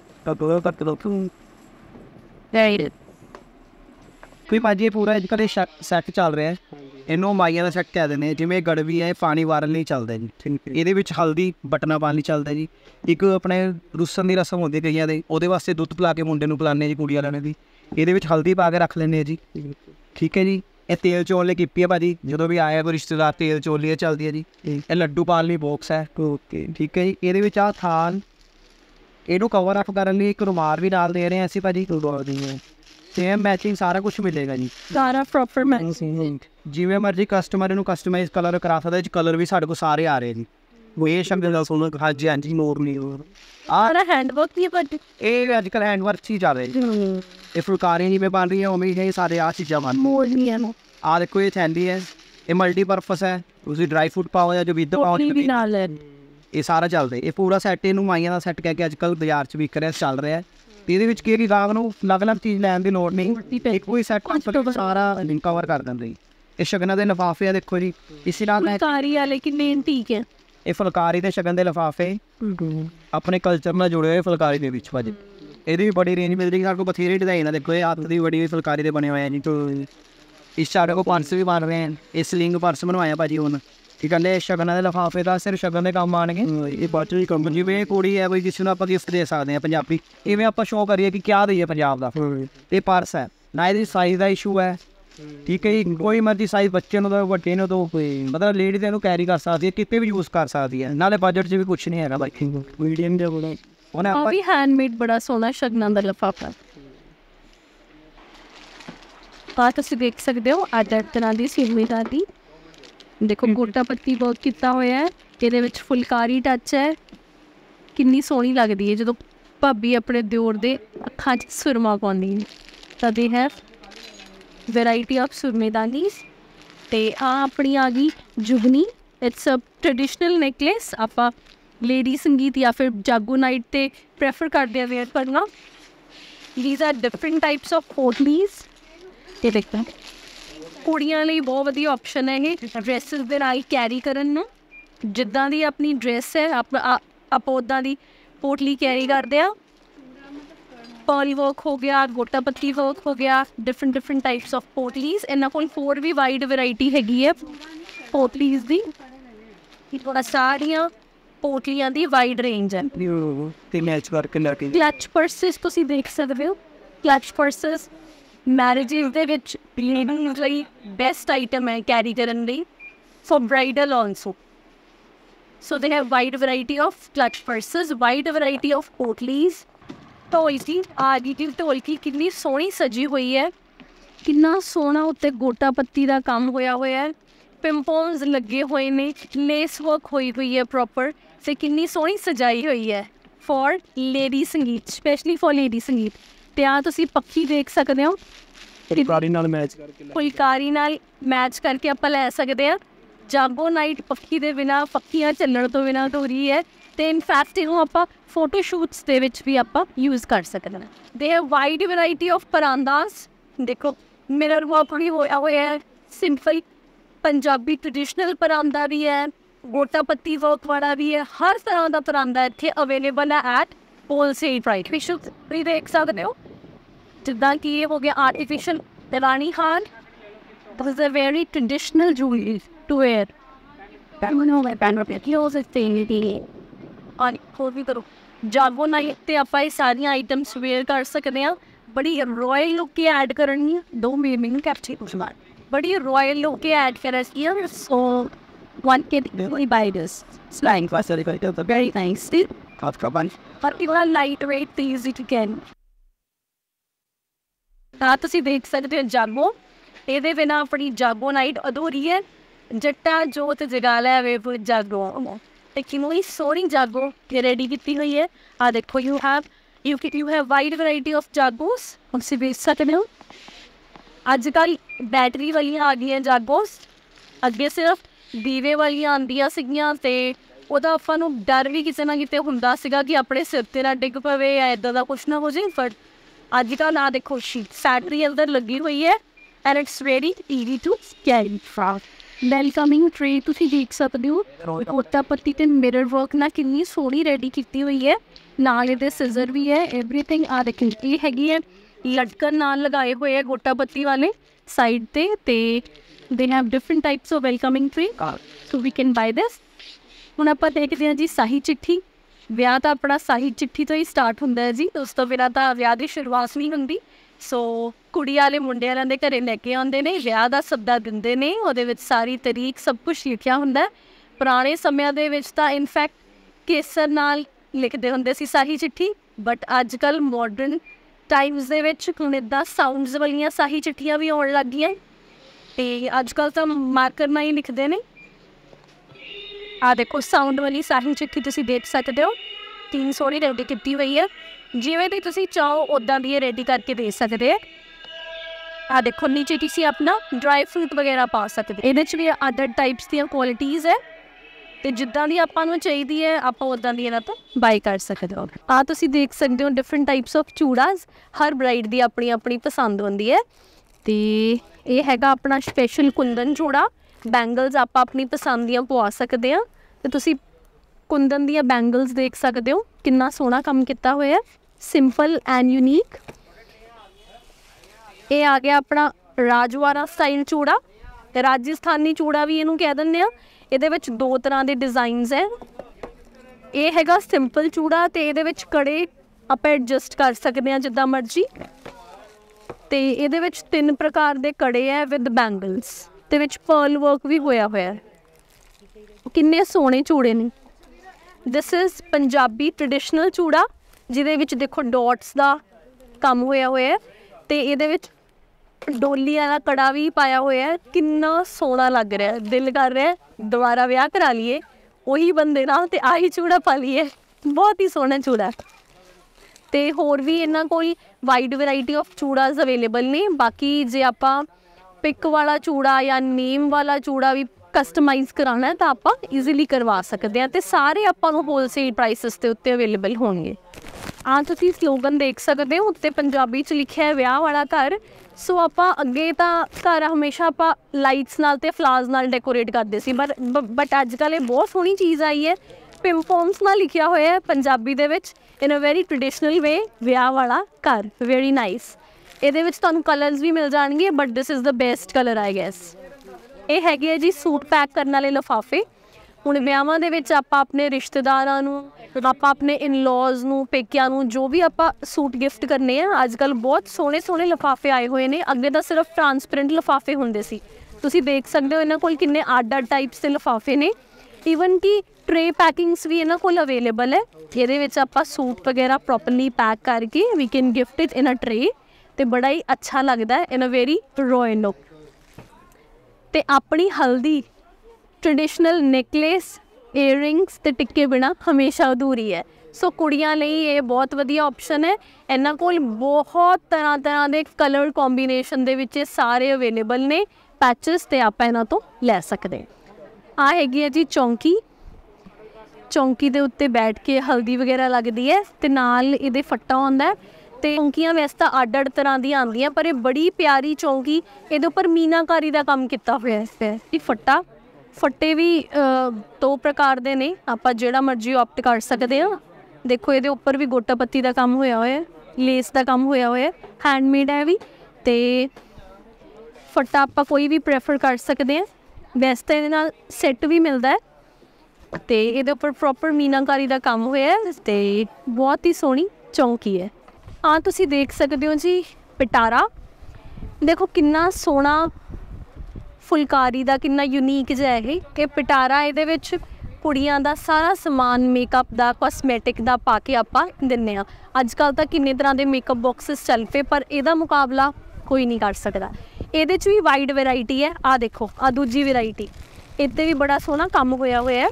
Very ਕੋਈ ਭਾਜੀ ਇਹ ਪੂਰਾ ਅੱਜ ਕੱਲ੍ਹ ਸੈੱਟ ਚੱਲ ਰਿਹਾ, ਇਹਨੂੰ ਮਾਈਆਂ ਦਾ ਸੈੱਟ ਕਹਿ ਦਿੰਦੇ ਆ। ਜਿਵੇਂ ਗੜਵੀ ਹੈ, ਇਹ ਪਾਣੀ ਵਾਰਨ ਲਈ ਚੱਲਦਾ ਜੀ। ਇਹਦੇ ਵਿੱਚ ਹਲਦੀ ਬਟਨਾ ਪਾਉਣ ਲਈ ਚੱਲਦਾ ਜੀ। ਇੱਕ ਆਪਣੇ ਰੁੱਸਣ ਦੀ ਰਸਮ ਹੁੰਦੀ ਕਈਆਂ ਦੇ, ਉਹਦੇ ਵਾਸਤੇ ਦੁੱਧ ਪਿਲਾ ਕੇ ਮੁੰਡੇ ਨੂੰ ਪਿਲਾਉਂਦੇ ਜੀ, ਕੁੜੀ ਵਾਲਿਆਂ ਦੀ। ਇਹਦੇ ਵਿੱਚ ਹਲਦੀ ਪਾ ਕੇ ਰੱਖ ਲੈਂਦੇ ਆ ਜੀ, ਠੀਕ ਹੈ ਜੀ। ਇਹ ਤੇਲ ਚੋਲ ਲਈ ਕੀਤੀ ਹੈ ਭਾਜੀ, ਜਦੋਂ ਵੀ ਆਇਆ ਕੋਈ ਰਿਸ਼ਤੇਦਾਰ ਤੇਲ ਚੋਲ ਲਈ ਚੱਲਦੀ ਹੈ ਜੀ। ਇਹ ਲੱਡੂ ਪਾਉਣ ਲਈ ਬਾਕਸ ਹੈ, ਓਕੇ ਠੀਕ ਹੈ ਜੀ। ਇਹਦੇ ਵਿੱਚ ਆਹ ਥਾਲ, ਇਹਨੂੰ ਕਵਰ ਅਪ ਕਰਨ ਲਈ ਇੱਕ ਰੁਮਾਲ ਵੀ ਨਾਲ ਦੇ ਰਹੇ ਹਾਂ ਅਸੀਂ ਭਾਜੀ। ਸੇਮ ਮੈਚਿੰਗ ਸਾਰਾ ਕੁਛ ਮਿਲੇਗਾ ਜੀ, ਸਾਰਾ ਪ੍ਰੋਪਰ ਮੈਚਿੰਗ। ਜਿਵੇਂ ਮਰਜ਼ੀ ਕਸਟਮਰ ਇਹਨੂੰ ਕਸਟਮਾਈਜ਼ ਕਲਰ ਕਰਾ ਸਕਦਾ। ਇਹ 'ਚ ਕਲਰ ਵੀ ਸਾਡੇ ਕੋਲ ਸਾਰੇ ਆ ਰਹੇ ਜੀ। ਉਹ ਇਹ ਸ਼ਬਦ ਦਾ ਸੁਣੋ, ਹਾਂਜੀ ਹਾਂਜੀ ਮੋਰ ਨਹੀਂ ਆਹ ਹੈਂਡ ਵਰਕ ਵੀ ਬਟ ਇਹ ਅੱਜ ਕੱਲ੍ਹ ਹੈਂਡ ਵਰਕ ਹੀ ਚੱਲ ਰਹੇ ਜੀ। ਇਹ ਫੁਲਕਾਰੀਆਂ ਜਿਵੇਂ ਬਣ ਰਹੀਆਂ ਉਵੇਂ ਹੀ ਸਾਰੇ ਆਹ ਚੀਜ਼ਾਂ ਬਣ ਮੋਰ ਨਹੀਂ ਹੈ। ਆਹ ਦੇਖੋ ਇਹ ਥੈਲੀ ਹੈ, ਇਹ ਮਲਟੀਪਰਪਸ ਹੈ। ਤੁਸੀਂ ਡਰਾਈ ਫਰੂਟ ਪਾਓ ਜਾਂ ਜੋ ਵਿਦ ਪਾਓ ਵੀ ਨਾਲ ਹੈ, ਇਹ ਸਾਰਾ ਚੱਲਦਾ। ਇਹ ਪੂਰਾ ਸੈੱਟ ਇਹਨੂੰ ਮਾਈਆਂ ਦਾ ਸੈੱਟ ਕਹਿ ਕੇ ਅੱਜ ਕੱਲ੍ਹ ਬਾਜ਼ਾਰ 'ਚ ਵਿਕ ਰਿਹਾ, ਚੱਲ ਰਿਹਾ। ਅਤੇ ਇਹਦੇ ਵਿੱਚ ਕੀ ਹੈ, ਗਾਹਕ ਨੂੰ ਅਲੱਗ ਅਲੱਗ ਚੀਜ਼ ਲੈਣ ਦੀ ਲੋੜ ਨਹੀਂ, ਇੱਕੋ ਹੀ ਸੈੱਟ ਸਾਰਾ ਕਵਰ ਕਰ ਦਿੰਦੇ ਜੀ। ਇਹ ਸ਼ਗਨਾਂ ਦੇ ਲਿਫਾਫੇ ਆ ਦੇਖੋ ਜੀ, ਇਸੇ ਨਾਲ ਫੁਲਕਾਰੀ ਵਾਲੇ ਕਿੰਨੇ ਠੀਕ ਹੈ। ਇਹ ਫੁਲਕਾਰੀ ਦੇ ਸ਼ਗਨ ਦੇ ਲਿਫਾਫੇ ਆਪਣੇ ਕਲਚਰ ਨਾਲ ਜੁੜੇ ਹੋਏ ਫੁਲਕਾਰੀ ਦੇ ਵਿੱਚ ਭਾਜੀ। ਇਹਦੀ ਵੀ ਬੜੀ ਰੇਂਜ ਮਿਲ ਜਾਏਗੀ ਸਾਡੇ ਕੋਲ, ਬਥੇਰੇ ਡਿਜ਼ਾਈਨ ਆ। ਦੇਖੋ ਇਹ ਹੱਥ ਦੀ ਬੜੀ ਫੁਲਕਾਰੀ ਦੇ ਬਣੇ ਹੋਏ ਆ ਜੀ। इस साढ़े को पर्स भी बन रहे हैं, ये स्लिंग पर्स बनवाया भाजी हुन की कहते शगन के लिफाफे का सिर्फ शगन के काम आने ये बाद भी कम जिवें कुड़ी है कोई किसी को आप गिफ्ट दे सकते हैं पंजाबी इवें आप शो करिए कि क्या दईए पंजाब का ये पर्स है ना ये साइज़ का इशू है ठीक है जी कोई मर्जी साइज़ बच्चे नो तो व्डे नो तो मतलब लेडी तो कैरी कर सकती है कितने भी यूज़ कर सकती है नाले बजट च भी कुछ नहीं है भाई मीडियम जो उन्हें ਆ ਵੀ ਹੈਂਡਮੇਡ ਬੜਾ ਸੋਹਣਾ ਸ਼ਗਨਾਂ ਦਾ ਲਿਫਾਫਾ ਆ ਤੁਸੀਂ ਦੇਖ ਸਕਦੇ ਹੋ ਅੱਡ ਅੱਡ ਤਰ੍ਹਾਂ ਦੀ ਸਿਰਮੀਦਾਰ ਦੀ ਦੇਖੋ ਗੋਟਾ ਪੱਤੀ ਬਹੁਤ ਕੀਤਾ ਹੋਇਆ ਹੈ ਇਹਦੇ ਵਿੱਚ ਫੁਲਕਾਰੀ ਟੱਚ ਹੈ ਕਿੰਨੀ ਸੋਹਣੀ ਲੱਗਦੀ ਹੈ ਜਦੋਂ ਭਾਬੀ ਆਪਣੇ ਦਿਓਰ ਦੇ ਅੱਖਾਂ 'ਚ ਸੁਰਮਾ ਪਾਉਂਦੀ ਹੈ ਤਾਂ ਦੇ ਹੈਵ ਵੈਰਾਈਟੀ ਆਫ ਸੁਰਮੇਦਾਨੀਜ਼ ਤੇ ਆ ਆਪਣੀ ਆ ਗਈ ਜੁਗਨੀ ਇਟਸ ਅ ਟ੍ਰੈਡੀਸ਼ਨਲ ਨੈਕਲੇਸ ਆਪਾਂ ਲੇਡੀ ਸੰਗੀਤ ਜਾਂ ਫਿਰ ਜਾਗੋ ਨਾਈਟ ਤੇ ਪ੍ਰੈਫਰ ਕਰਦੇ ਆ ਵੇਅਰ ਕਰਨਾ these are different types of potlis ਤੇ ਦੇਖੋ ਕੁੜੀਆਂ ਲਈ ਬਹੁਤ ਵਧੀਆ ਆਪਸ਼ਨ ਹੈ ਇਹ ਡਰੈਸਿਸ ਦੇ ਨਾਲ ਕੈਰੀ ਕਰਨ ਨੂੰ ਜਿੱਦਾਂ ਦੀ ਆਪਣੀ ਡਰੈਸ ਹੈ ਆਪਾਂ ਉੱਦਾਂ ਦੀ ਪੋਟਲੀ ਕੈਰੀ ਕਰਦੇ ਆ ਪੌਲੀ ਵਰਕ ਹੋ ਗਿਆ ਗੋਟਾ ਪੱਤੀ ਵਰਕ ਹੋ ਗਿਆ different different types of potlis ਇਹਨਾਂ ਕੋਲ ਹੋਰ ਵੀ ਵਾਈਡ ਵੈਰਾਈਟੀ ਹੈਗੀ ਹੈ ਪੋਟਲੀਜ਼ ਦੀ ਥੋੜਾ ਸਾਰੀਆਂ ਪੋਟਲੀਆਂ ਦੀ ਵਾਈਡ ਰੇਂਜ ਹੈ ਤੇ ਮੈਚ ਕਰਕੇ ਲੈ ਕੇ ਕਲਚ ਪਰਸਿਸ ਤੁਸੀਂ ਦੇਖ ਸਕਦੇ ਹੋ ਕਲਚ ਪਰਸਿਸ ਮੈਰਿਜਿਸ ਦੇ ਵਿੱਚ ਲੇਡੀਜ਼ ਲਈ ਬੈਸਟ ਆਈਟਮ ਹੈ ਕੈਰੀ ਕਰਨ ਲਈ for bridal also so they have wide variety of clutch purses wide variety of potlis ਢੋਲਕੀ ਆ ਗਈ ਜੀ ਢੋਲਕੀ ਕਿੰਨੀ ਸੋਹਣੀ ਸਜੀ ਹੋਈ ਹੈ ਕਿੰਨਾ ਸੋਹਣਾ ਉੱਤੇ ਗੋਟਾ ਪੱਤੀ ਦਾ ਕੰਮ ਹੋਇਆ ਹੋਇਆ ਹੈ ਪਿੰਪਲਸ ਲੱਗੇ ਹੋਏ ਨੇ ਲੇਸ ਵਰਕ ਹੋਈ ਹੋਈ ਹੈ ਪ੍ਰੋਪਰ ਤੇ ਕਿੰਨੀ ਸੋਹਣੀ ਸਜਾਈ ਹੋਈ ਹੈ for lady sangeet specially for lady sangeet ਤੇ ਆ ਤੁਸੀਂ ਪੱਖੀ ਦੇਖ ਸਕਦੇ ਹੋ ਫੁਲਕਾਰੀ ਨਾਲ ਮੈਚ ਕਰਕੇ ਫੁਲਕਾਰੀ ਨਾਲ ਮੈਚ ਕਰਕੇ ਆਪਾਂ ਲੈ ਸਕਦੇ ਹਾਂ ਜਾਗੋ ਨਾਈਟ ਪੱਖੀ ਦੇ ਬਿਨਾਂ ਪੱਖੀਆਂ ਚੱਲਣ ਤੋਂ ਬਿਨਾਂ ਅਧੂਰੀ ਹੈ ਤੇ ਇਨਫੈਕਟ ਇਹਨੂੰ ਆਪਾਂ ਫੋਟੋ ਸ਼ੂਟਸ ਦੇ ਵਿੱਚ ਵੀ ਆਪਾਂ ਯੂਜ਼ ਕਰ ਸਕਦੇ ਹਾਂ they have wide variety of parandas ਦੇਖੋ ਮਿਰਰ ਵਰਕ ਵੀ ਹੋਇਆ ਹੋਇਆ ਹੈ ਸਿੰਪਲ ਪੰਜਾਬੀ ਟ੍ਰੈਡੀਸ਼ਨਲ ਪਰਾਂਦਾ ਵੀ ਹੈ ਗੋਟਾ ਪੱਤੀ ਵਰਕ ਵਾਲਾ ਵੀ ਹੈ ਹਰ ਤਰ੍ਹਾਂ ਦਾ ਪਰਾਂਦਾ ਇੱਥੇ ਅਵੇਲੇਬਲ ਹੈ ਐਟ ਹੋਲਸੇਲ ਪ੍ਰਾਈਸ ਫਿਸ਼ਲ ਵੀ ਦੇਖ ਸਕਦੇ ਹੋ ਜਿੱਦਾਂ ਕਿ ਇਹ ਹੋ ਗਿਆ ਆਰਟੀਫਿਸ਼ਲ ਰਾਣੀ ਹਾਰ this is a very traditional jewellery to wear ਪੈਨੋ ਮੈਂ ਪੈਨੋ ਪੇ ਕੀ ਹੋ ਸਕਤੇ ਨੇ ਔਰ ਹੋਰ ਵੀ ਕਰੋ ਜਾਗੋ ਨਾਈਟ ਤੇ ਆਪਾਂ ਇਹ ਸਾਰੀਆਂ ਆਈਟਮਸ ਵੇਅਰ ਕਰ ਸਕਦੇ ਹਾਂ ਬੜੀ ਰਾਇਲ ਲੁੱਕ ਕੇ ਐਡ ਕਰਨੀ ਹੈ ਦੋ ਮੇ ਮੈਨੂੰ ਕੈਪਚਰ ਕੁਛ ਮਾਰ ਬੜੀ ਰਾਇਲ ਲੁੱਕ ਕੇ ਐਡ ਕਰ ਰਹੀ ਹੈ ਸੋ one can really buy this slang facility it's very nice particular lightweight easy to get ਤਾਂ ਤੁਸੀਂ ਦੇਖ ਸਕਦੇ ਹੋ ਜਾਗੋ ਇਹਦੇ ਬਿਨਾਂ ਆਪਣੀ ਜਾਗੋ ਨਾਈਟ ਅਧੂਰੀ ਹੈ ਜੱਟਾ ਜੋਤ ਜਗਾ ਲੈ ਵੇ ਜਾਗੋ ਤੇ ਕਿੰਨੀ ਸੋਹਣੀ ਜਾਗੋ ਕੇ ਰੈਡੀ ਕੀਤੀ ਹੋਈ ਹੈ ਆ ਦੇਖੋ you have you you have wide variety of jaagos ਤੁਸੀਂ ਵੇਖ ਸਕਦੇ ਹੋ ਅੱਜ ਕੱਲ੍ਹ ਬੈਟਰੀ ਵਾਲੀਆਂ ਆ ਗਈਆਂ ਜਾਗੋਸ ਅੱਗੇ ਸਿਰਫ ਦੀਵੇ ਵਾਲੀਆਂ ਆਉਂਦੀਆਂ ਸੀਗੀਆਂ ਅਤੇ ਉਹਦਾ ਆਪਾਂ ਨੂੰ ਡਰ ਵੀ ਕਿਸੇ ਨਾ ਕਿਤੇ ਹੁੰਦਾ ਸੀਗਾ ਕਿ ਆਪਣੇ ਸਿਰ 'ਤੇ ਨਾ ਡਿੱਗ ਪਵੇ ਜਾਂ ਇੱਦਾਂ ਦਾ ਕੁਛ ਨਾ ਹੋ ਜਾਏ ਬਟ ਅੱਜ ਕੱਲ੍ਹ ਨਾ ਦੇਖੋ ਸੈਟਰੀ ਅੰਦਰ ਲੱਗੀ ਹੋਈ ਹੈ and it's very easy to carry from welcoming tray ਤੁਸੀਂ ਦੇਖ ਸਕਦੇ ਹੋ ਗੋਟਾ ਪੱਤੀ ਅਤੇ ਮਿਰਰ ਵਰਕ ਨਾਲ ਕਿੰਨੀ ਸੋਹਣੀ ਰੈਡੀ ਕੀਤੀ ਹੋਈ ਹੈ ਨਾਲ ਇਹਦੇ ਸਿਜ਼ਰ ਵੀ ਹੈ ਐਵਰੀਥਿੰਗ ਆ ਦੇਖੋ ਇਹ ਹੈਗੀ ਹੈ ਲਟਕਣ ਨਾਲ ਲਗਾਏ ਹੋਏ ਹੈ ਗੋਟਾ ਪੱਤੀ ਵਾਲੇ ਸਾਈਡ 'ਤੇ ਅਤੇ they have different types of welcoming tree so we can buy this ਹੁਣ ਆਪਾਂ ਦੇਖਦੇ ਹਾਂ ਜੀ ਸਾਹੀ ਚਿੱਠੀ ਵਿਆਹ ਤਾਂ ਆਪਣਾ ਸਾਹੀ ਚਿੱਠੀ ਤੋਂ ਹੀ ਸਟਾਰਟ ਹੁੰਦਾ ਹੈ ਜੀ ਉਸ ਤੋਂ ਬਿਨਾਂ ਤਾਂ ਵਿਆਹ ਦੀ ਸ਼ੁਰੂਆਤ ਨਹੀਂ ਹੁੰਦੀ ਸੋ ਕੁੜੀ ਵਾਲੇ ਮੁੰਡੇ ਵਾਲਿਆਂ ਦੇ ਘਰੇ ਲੈ ਕੇ ਆਉਂਦੇ ਨੇ ਵਿਆਹ ਦਾ ਸੱਦਾ ਦਿੰਦੇ ਨੇ ਉਹਦੇ ਵਿੱਚ ਸਾਰੀ ਤਰੀਕ ਸਭ ਕੁਛ ਲਿਖਿਆ ਹੁੰਦਾ ਪੁਰਾਣੇ ਸਮਿਆਂ ਦੇ ਵਿੱਚ ਤਾਂ ਇਨਫੈਕਟ ਕੇਸਰ ਨਾਲ ਲਿਖਦੇ ਹੁੰਦੇ ਸੀ ਸਾਹੀ ਚਿੱਠੀ ਬਟ ਅੱਜ ਕੱਲ੍ਹ ਮੋਡਰਨ ਟਾਈਮਸ ਦੇ ਵਿੱਚ ਹੁਣ ਇੱਦਾਂ ਸਾਊਂਡਸ ਵਾਲੀਆਂ ਸਾਹੀ ਚਿੱਠੀਆਂ ਵੀ ਆਉਣ ਲੱਗ ਗਈਆਂ ਅਤੇ ਅੱਜ ਕੱਲ੍ਹ ਤਾਂ ਮਾਰਕਰ ਨਾਲ ਹੀ ਲਿਖਦੇ ਨੇ ਆਹ ਦੇਖੋ ਸਾਊਂਡ ਵਾਲੀ ਸਾਹੀ ਚਿੱਠੀ ਤੁਸੀਂ ਦੇਖ ਸਕਦੇ ਹੋ ਤਿੰਨ ਸੋਹਣੀ ਰੈਡੀ ਕੀਤੀ ਹੋਈ ਹੈ ਜਿਵੇਂ ਦੀ ਤੁਸੀਂ ਚਾਹੋ ਉੱਦਾਂ ਦੀ ਇਹ ਰੈਡੀ ਕਰਕੇ ਦੇ ਸਕਦੇ ਹੈ ਆਹ ਦੇਖੋ ਨੀਚੇ ਤੁਸੀਂ ਆਪਣਾ ਡਰਾਈ ਫਰੂਟ ਵਗੈਰਾ ਪਾ ਸਕਦੇ ਇਹਦੇ 'ਚ ਵੀ ਅਦਰ ਟਾਈਪਸ ਦੀਆਂ ਕੁਆਲਿਟੀਜ਼ ਹੈ ਅਤੇ ਜਿੱਦਾਂ ਦੀ ਆਪਾਂ ਨੂੰ ਚਾਹੀਦੀ ਹੈ ਆਪਾਂ ਉੱਦਾਂ ਦੀ ਇਹਨਾਂ ਤੋਂ ਬਾਈ ਕਰ ਸਕਦੇ ਹੋ ਆਹ ਤੁਸੀਂ ਦੇਖ ਸਕਦੇ ਹੋ ਡਿਫਰੈਂਟ ਟਾਈਪਸ ਆਫ ਚੂੜਾਸ ਹਰ ਬਰਾਈਡ ਦੀ ਆਪਣੀ ਆਪਣੀ ਪਸੰਦ ਹੁੰਦੀ ਹੈ ਅਤੇ ਇਹ ਹੈਗਾ ਆਪਣਾ ਸਪੈਸ਼ਲ ਕੁੰਦਨ ਚੂੜਾ ਬੈਂਗਲਸ ਆਪਾਂ ਆਪਣੀ ਪਸੰਦ ਦੀਆਂ ਪਵਾ ਸਕਦੇ ਹਾਂ ਅਤੇ ਤੁਸੀਂ ਕੁੰਦਨ ਦੀਆਂ ਬੈਂਗਲਸ ਦੇਖ ਸਕਦੇ ਹੋ ਕਿੰਨਾ ਸੋਹਣਾ ਕੰਮ ਕੀਤਾ ਹੋਇਆ ਸਿੰਪਲ ਐਂਡ ਯੂਨੀਕ ਇਹ ਆ ਗਿਆ ਆਪਣਾ ਰਾਜਵਾੜਾ ਸਟਾਈਲ ਚੂੜਾ, ਰਾਜਸਥਾਨੀ ਚੂੜਾ ਵੀ ਇਹਨੂੰ ਕਹਿ ਦਿੰਦੇ ਆ। ਇਹਦੇ ਵਿੱਚ ਦੋ ਤਰ੍ਹਾਂ ਦੇ ਡਿਜ਼ਾਈਨਸ ਹੈ। ਇਹ ਹੈਗਾ ਸਿੰਪਲ ਚੂੜਾ ਤੇ ਇਹਦੇ ਵਿੱਚ ਕੜੇ ਆਪਾਂ ਐਡਜਸਟ ਕਰ ਸਕਦੇ ਹਾਂ ਜਿੱਦਾਂ ਮਰਜ਼ੀ। ਤੇ ਇਹਦੇ ਵਿੱਚ ਤਿੰਨ ਪ੍ਰਕਾਰ ਦੇ ਕੜੇ ਹੈ ਵਿਦ ਬੈਂਗਲਸ, ਤੇ ਵਿੱਚ ਪਰਲ ਵਰਕ ਵੀ ਹੋਇਆ ਹੋਇਆ ਹੈ। ਕਿੰਨੇ ਸੋਹਣੇ ਚੂੜੇ ਨੇ। ਦਿਸ ਇਜ਼ ਪੰਜਾਬੀ ਟ੍ਰੈਡੀਸ਼ਨਲ ਚੂੜਾ ਜਿਹਦੇ ਵਿੱਚ ਦੇਖੋ ਡੋਟਸ ਦਾ ਕੰਮ ਹੋਇਆ ਹੋਇਆ, ਤੇ ਇਹਦੇ ਵਿੱਚ ਡੋਲੀ ਵਾਲਾ ਕੜਾ ਵੀ ਪਾਇਆ ਹੋਇਆ ਹੈ। ਕਿੰਨਾ ਸੋਹਣਾ ਲੱਗ ਰਿਹਾ, ਦਿਲ ਕਰ ਰਿਹਾ ਦੁਬਾਰਾ ਵਿਆਹ ਕਰਾ ਲਈਏ ਉਹੀ ਬੰਦੇ ਨਾਲ ਤੇ ਆਹੀ ਚੂੜਾ ਪਾ ਲਈਏ। ਬਹੁਤ ਹੀ ਸੋਹਣਾ ਚੂੜਾ। ਤੇ ਹੋਰ ਵੀ ਇਹਨਾਂ ਕੋਲ wide variety of chooras available ਨੇ। ਬਾਕੀ ਜੇ ਆਪਾਂ ਪਿਕ ਵਾਲਾ ਚੂੜਾ ਜਾਂ ਨੇਮ ਵਾਲਾ ਚੂੜਾ ਵੀ ਕਸਟਮਾਈਜ਼ ਕਰਾਉਣਾ ਤਾਂ ਆਪਾਂ ਈਜ਼ੀਲੀ ਕਰਵਾ ਸਕਦੇ ਹਾਂ, ਤੇ ਸਾਰੇ ਆਪਾਂ ਨੂੰ ਹੋਲਸੇਲ ਪ੍ਰਾਈਸਿਸ ਦੇ ਉੱਤੇ ਅਵੇਲੇਬਲ ਹੋਣਗੇ। ਆਹ ਤੁਸੀਂ ਸਲੋਗਨ ਦੇਖ ਸਕਦੇ ਹੋ, ਉੱਤੇ ਪੰਜਾਬੀ 'ਚ ਲਿਖਿਆ ਹੈ ਵਿਆਹ ਵਾਲਾ ਘਰ। ਸੋ ਆਪਾਂ ਅੱਗੇ ਤਾਂ ਘਰ ਹਮੇਸ਼ਾ ਆਪਾਂ ਲਾਈਟਸ ਨਾਲ ਅਤੇ ਫਲਾਰਸ ਨਾਲ ਡੈਕੋਰੇਟ ਕਰਦੇ ਸੀ, ਬਟ ਬਟ ਅੱਜ ਕੱਲ੍ਹ ਇਹ ਬਹੁਤ ਸੋਹਣੀ ਚੀਜ਼ ਆਈ ਹੈ। ਪਿੰਪੋਮਸ ਨਾਲ ਲਿਖਿਆ ਹੋਇਆ ਹੈ ਪੰਜਾਬੀ ਦੇ ਵਿੱਚ, ਇਨ ਅ ਵੈਰੀ ਟ੍ਰੈਡੀਸ਼ਨਲ ਵੇ, ਵਿਆਹ ਵਾਲਾ ਘਰ। Very nice. ਇਹਦੇ ਵਿੱਚ ਤੁਹਾਨੂੰ ਕਲਰਸ ਵੀ ਮਿਲ ਜਾਣਗੇ, but this is the best colour I guess. ਇਹ ਹੈਗੇ ਹੈ ਜੀ ਸੂਟ ਪੈਕ ਕਰਨ ਵਾਲੇ ਲਿਫਾਫੇ। ਹੁਣ ਵਿਆਹਾਂ ਦੇ ਵਿੱਚ ਆਪਾਂ ਆਪਣੇ ਰਿਸ਼ਤੇਦਾਰਾਂ ਨੂੰ, ਆਪਾਂ ਆਪਣੇ ਇਨਲੌਜ਼ ਨੂੰ, ਪੇਕਿਆਂ ਨੂੰ ਜੋ ਵੀ ਆਪਾਂ ਸੂਟ ਗਿਫਟ ਕਰਨੇ ਆ, ਅੱਜ ਕੱਲ੍ਹ ਬਹੁਤ ਸੋਹਣੇ ਸੋਹਣੇ ਲਿਫਾਫੇ ਆਏ ਹੋਏ ਨੇ। ਅੱਗੇ ਤਾਂ ਸਿਰਫ ਟਰਾਂਸਪੇਰੈਂਟ ਲਿਫਾਫੇ ਹੁੰਦੇ ਸੀ। ਤੁਸੀਂ ਦੇਖ ਸਕਦੇ ਹੋ ਇਹਨਾਂ ਕੋਲ ਕਿੰਨੇ ਅੱਡ ਅੱਡ ਟਾਈਪਸ ਦੇ ਲਿਫਾਫੇ ਨੇ। ਈਵਨ ਕਿ ਟਰੇ ਪੈਕਿੰਗਸ ਵੀ ਇਹਨਾਂ ਕੋਲ ਅਵੇਲੇਬਲ ਹੈ। ਇਹਦੇ ਵਿੱਚ ਆਪਾਂ ਸੂਟ ਵਗੈਰਾ ਪ੍ਰੋਪਰਲੀ ਪੈਕ ਕਰਕੇ we can gift it in a tray, ਅਤੇ ਬੜਾ ਹੀ ਅੱਛਾ ਲੱਗਦਾ ਹੈ in a very royal look. ਅਤੇ ਆਪਣੀ ਹਲਦੀ ਟ੍ਰੈਡੀਸ਼ਨਲ ਨੈਕਲੇਸ, ਏਅਰਿੰਗਸ ਅਤੇ ਟਿੱਕੇ ਬਿਨਾਂ ਹਮੇਸ਼ਾ ਅਧੂਰੀ ਹੈ। ਸੋ ਕੁੜੀਆਂ ਲਈ ਇਹ ਬਹੁਤ ਵਧੀਆ ਆਪਸ਼ਨ ਹੈ। ਇਹਨਾਂ ਕੋਲ ਬਹੁਤ ਤਰ੍ਹਾਂ ਤਰ੍ਹਾਂ ਦੇ ਕਲਰ ਕੋਂਬੀਨੇਸ਼ਨ ਦੇ ਵਿੱਚ ਇਹ ਸਾਰੇ ਅਵੇਲੇਬਲ ਨੇ ਪੈਚਸ, ਅਤੇ ਆਪਾਂ ਇਹਨਾਂ ਤੋਂ ਲੈ ਸਕਦੇ। ਆਹ ਹੈਗੀ ਹੈ ਜੀ ਚੌਂਕੀ। ਚੌਂਕੀ ਦੇ ਉੱਤੇ ਬੈਠ ਕੇ ਹਲਦੀ ਵਗੈਰਾ ਲੱਗਦੀ ਹੈ, ਅਤੇ ਨਾਲ ਇਹਦੇ ਫੱਟਾ ਹੁੰਦਾ। ਅਤੇ ਚੌਂਕੀਆਂ ਵੈਸੇ ਤਾਂ ਅੱਡ ਅੱਡ ਤਰ੍ਹਾਂ ਦੀਆਂ ਆਉਂਦੀਆਂ, ਪਰ ਇਹ ਬੜੀ ਪਿਆਰੀ ਚੌਂਕੀ। ਇਹਦੇ ਉੱਪਰ ਮੀਨਾਕਾਰੀ ਦਾ ਕੰਮ ਕੀਤਾ ਹੋਇਆ ਹੈ। ਇਹ ਫੱਟਾ ਫੱਟੇ ਵੀ ਦੋ ਪ੍ਰਕਾਰ ਦੇ ਨੇ, ਆਪਾਂ ਜਿਹੜਾ ਮਰਜ਼ੀ ਆਪਟ ਕਰ ਸਕਦੇ ਹਾਂ। ਦੇਖੋ ਇਹਦੇ ਉੱਪਰ ਵੀ ਗੋਟਾ ਪੱਤੀ ਦਾ ਕੰਮ ਹੋਇਆ ਹੋਇਆ, ਲੇਸ ਦਾ ਕੰਮ ਹੋਇਆ ਹੋਇਆ, ਹੈਂਡਮੇਡ ਹੈ ਵੀ। ਅਤੇ ਫੱਟਾ ਆਪਾਂ ਕੋਈ ਵੀ ਪ੍ਰੈਫਰ ਕਰ ਸਕਦੇ ਹਾਂ। ਵੈਸੇ ਤਾਂ ਇਹਦੇ ਨਾਲ ਸੈੱਟ ਵੀ ਮਿਲਦਾ ਹੈ, ਅਤੇ ਇਹਦੇ ਉੱਪਰ ਪ੍ਰੋਪਰ ਮੀਨਾਕਾਰੀ ਦਾ ਕੰਮ ਹੋਇਆ, ਅਤੇ ਬਹੁਤ ਹੀ ਸੋਹਣੀ ਚੌਂਕੀ ਹੈ। ਆਹ ਤੁਸੀਂ ਦੇਖ ਸਕਦੇ ਹੋ ਜੀ ਪਿਟਾਰਾ। ਦੇਖੋ ਕਿੰਨਾ ਸੋਹਣਾ ਫੁਲਕਾਰੀ ਦਾ, ਕਿੰਨਾ ਯੂਨੀਕ ਜਿਹਾ ਇਹ ਕਿ ਪਿਟਾਰਾ। ਇਹਦੇ ਵਿੱਚ ਕੁੜੀਆਂ ਦਾ ਸਾਰਾ ਸਮਾਨ ਮੇਕਅਪ ਦਾ, ਕੋਸਮੈਟਿਕ ਦਾ ਪਾ ਕੇ ਆਪਾਂ ਦਿੰਦੇ ਹਾਂ। ਅੱਜ ਕੱਲ੍ਹ ਤਾਂ ਕਿੰਨੇ ਤਰ੍ਹਾਂ ਦੇ ਮੇਕਅਪ ਬਾਕਸਿਸ ਚੱਲ ਪਏ, ਪਰ ਇਹਦਾ ਮੁਕਾਬਲਾ ਕੋਈ ਨਹੀਂ ਕਰ ਸਕਦਾ। ਇਹਦੇ 'ਚ ਵੀ ਵਾਈਡ ਵੈਰਾਈਟੀ ਹੈ। ਆਹ ਦੇਖੋ, ਆਹ ਦੂਜੀ ਵੈਰਾਈਟੀ, ਇੱਥੇ ਵੀ ਬੜਾ ਸੋਹਣਾ ਕੰਮ ਹੋਇਆ ਹੋਇਆ,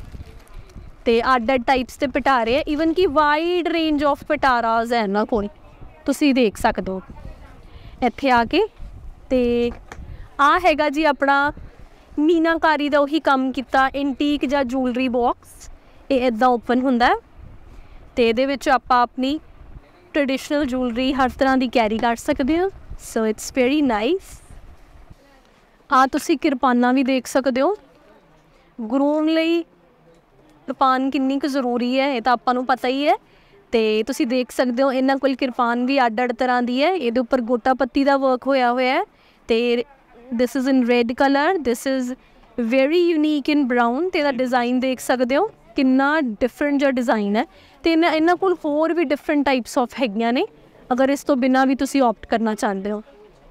ਅਤੇ ਅੱਡ ਅੱਡ ਟਾਈਪਸ ਦੇ ਪਿਟਾਰੇ ਹੈ। ਈਵਨ ਕਿ ਵਾਈਡ ਰੇਂਜ ਆਫ ਪਿਟਾਰਾਜ਼ ਹੈ ਇਹਨਾਂ ਕੋਲ, ਤੁਸੀਂ ਦੇਖ ਸਕਦੇ ਹੋ ਇੱਥੇ ਆ ਕੇ। ਅਤੇ ਆਹ ਹੈਗਾ ਜੀ ਆਪਣਾ ਮੀਨਾਕਾਰੀ ਦਾ ਉਹੀ ਕੰਮ ਕੀਤਾ ਐਂਟੀਕ ਜਾਂ ਜੂਲਰੀ ਬਾਕਸ। ਇਹ ਇੱਦਾਂ ਓਪਨ ਹੁੰਦਾ, ਅਤੇ ਇਹਦੇ ਵਿੱਚ ਆਪਾਂ ਆਪਣੀ ਟ੍ਰੈਡੀਸ਼ਨਲ ਜੂਲਰੀ ਹਰ ਤਰ੍ਹਾਂ ਦੀ ਕੈਰੀ ਕਰ ਸਕਦੇ ਹੋ। So it's very nice. ਆਹ ਤੁਸੀਂ ਕਿਰਪਾਨਾਂ ਵੀ ਦੇਖ ਸਕਦੇ ਹੋ। ਗਰੂਮ ਲਈ ਕਿਰਪਾਨ ਕਿੰਨੀ ਕੁ ਜ਼ਰੂਰੀ ਹੈ ਇਹ ਤਾਂ ਆਪਾਂ ਨੂੰ ਪਤਾ ਹੀ ਹੈ, ਅਤੇ ਤੁਸੀਂ ਦੇਖ ਸਕਦੇ ਹੋ ਇਹਨਾਂ ਕੋਲ ਕਿਰਪਾਨ ਵੀ ਅੱਡ ਅੱਡ ਤਰ੍ਹਾਂ ਦੀ ਹੈ। ਇਹਦੇ ਉੱਪਰ ਗੋਟਾ ਪੱਤੀ ਦਾ ਵਰਕ ਹੋਇਆ ਹੋਇਆ ਹੈ, ਅਤੇ this is in red colour, this is very unique in brown. ਅਤੇ ਇਹਦਾ ਡਿਜ਼ਾਈਨ ਦੇਖ ਸਕਦੇ ਹੋ ਕਿੰਨਾ ਡਿਫਰੈਂਟ ਜਿਹਾ ਡਿਜ਼ਾਈਨ ਹੈ, ਅਤੇ ਇਹਨਾਂ ਇਹਨਾਂ ਕੋਲ ਹੋਰ ਵੀ ਡਿਫਰੈਂਟ ਟਾਈਪਸ ਆਫ ਹੈਗੀਆਂ ਨੇ, ਅਗਰ ਇਸ ਤੋਂ ਬਿਨਾਂ ਵੀ ਤੁਸੀਂ ਆਪਟ ਕਰਨਾ ਚਾਹੁੰਦੇ ਹੋ।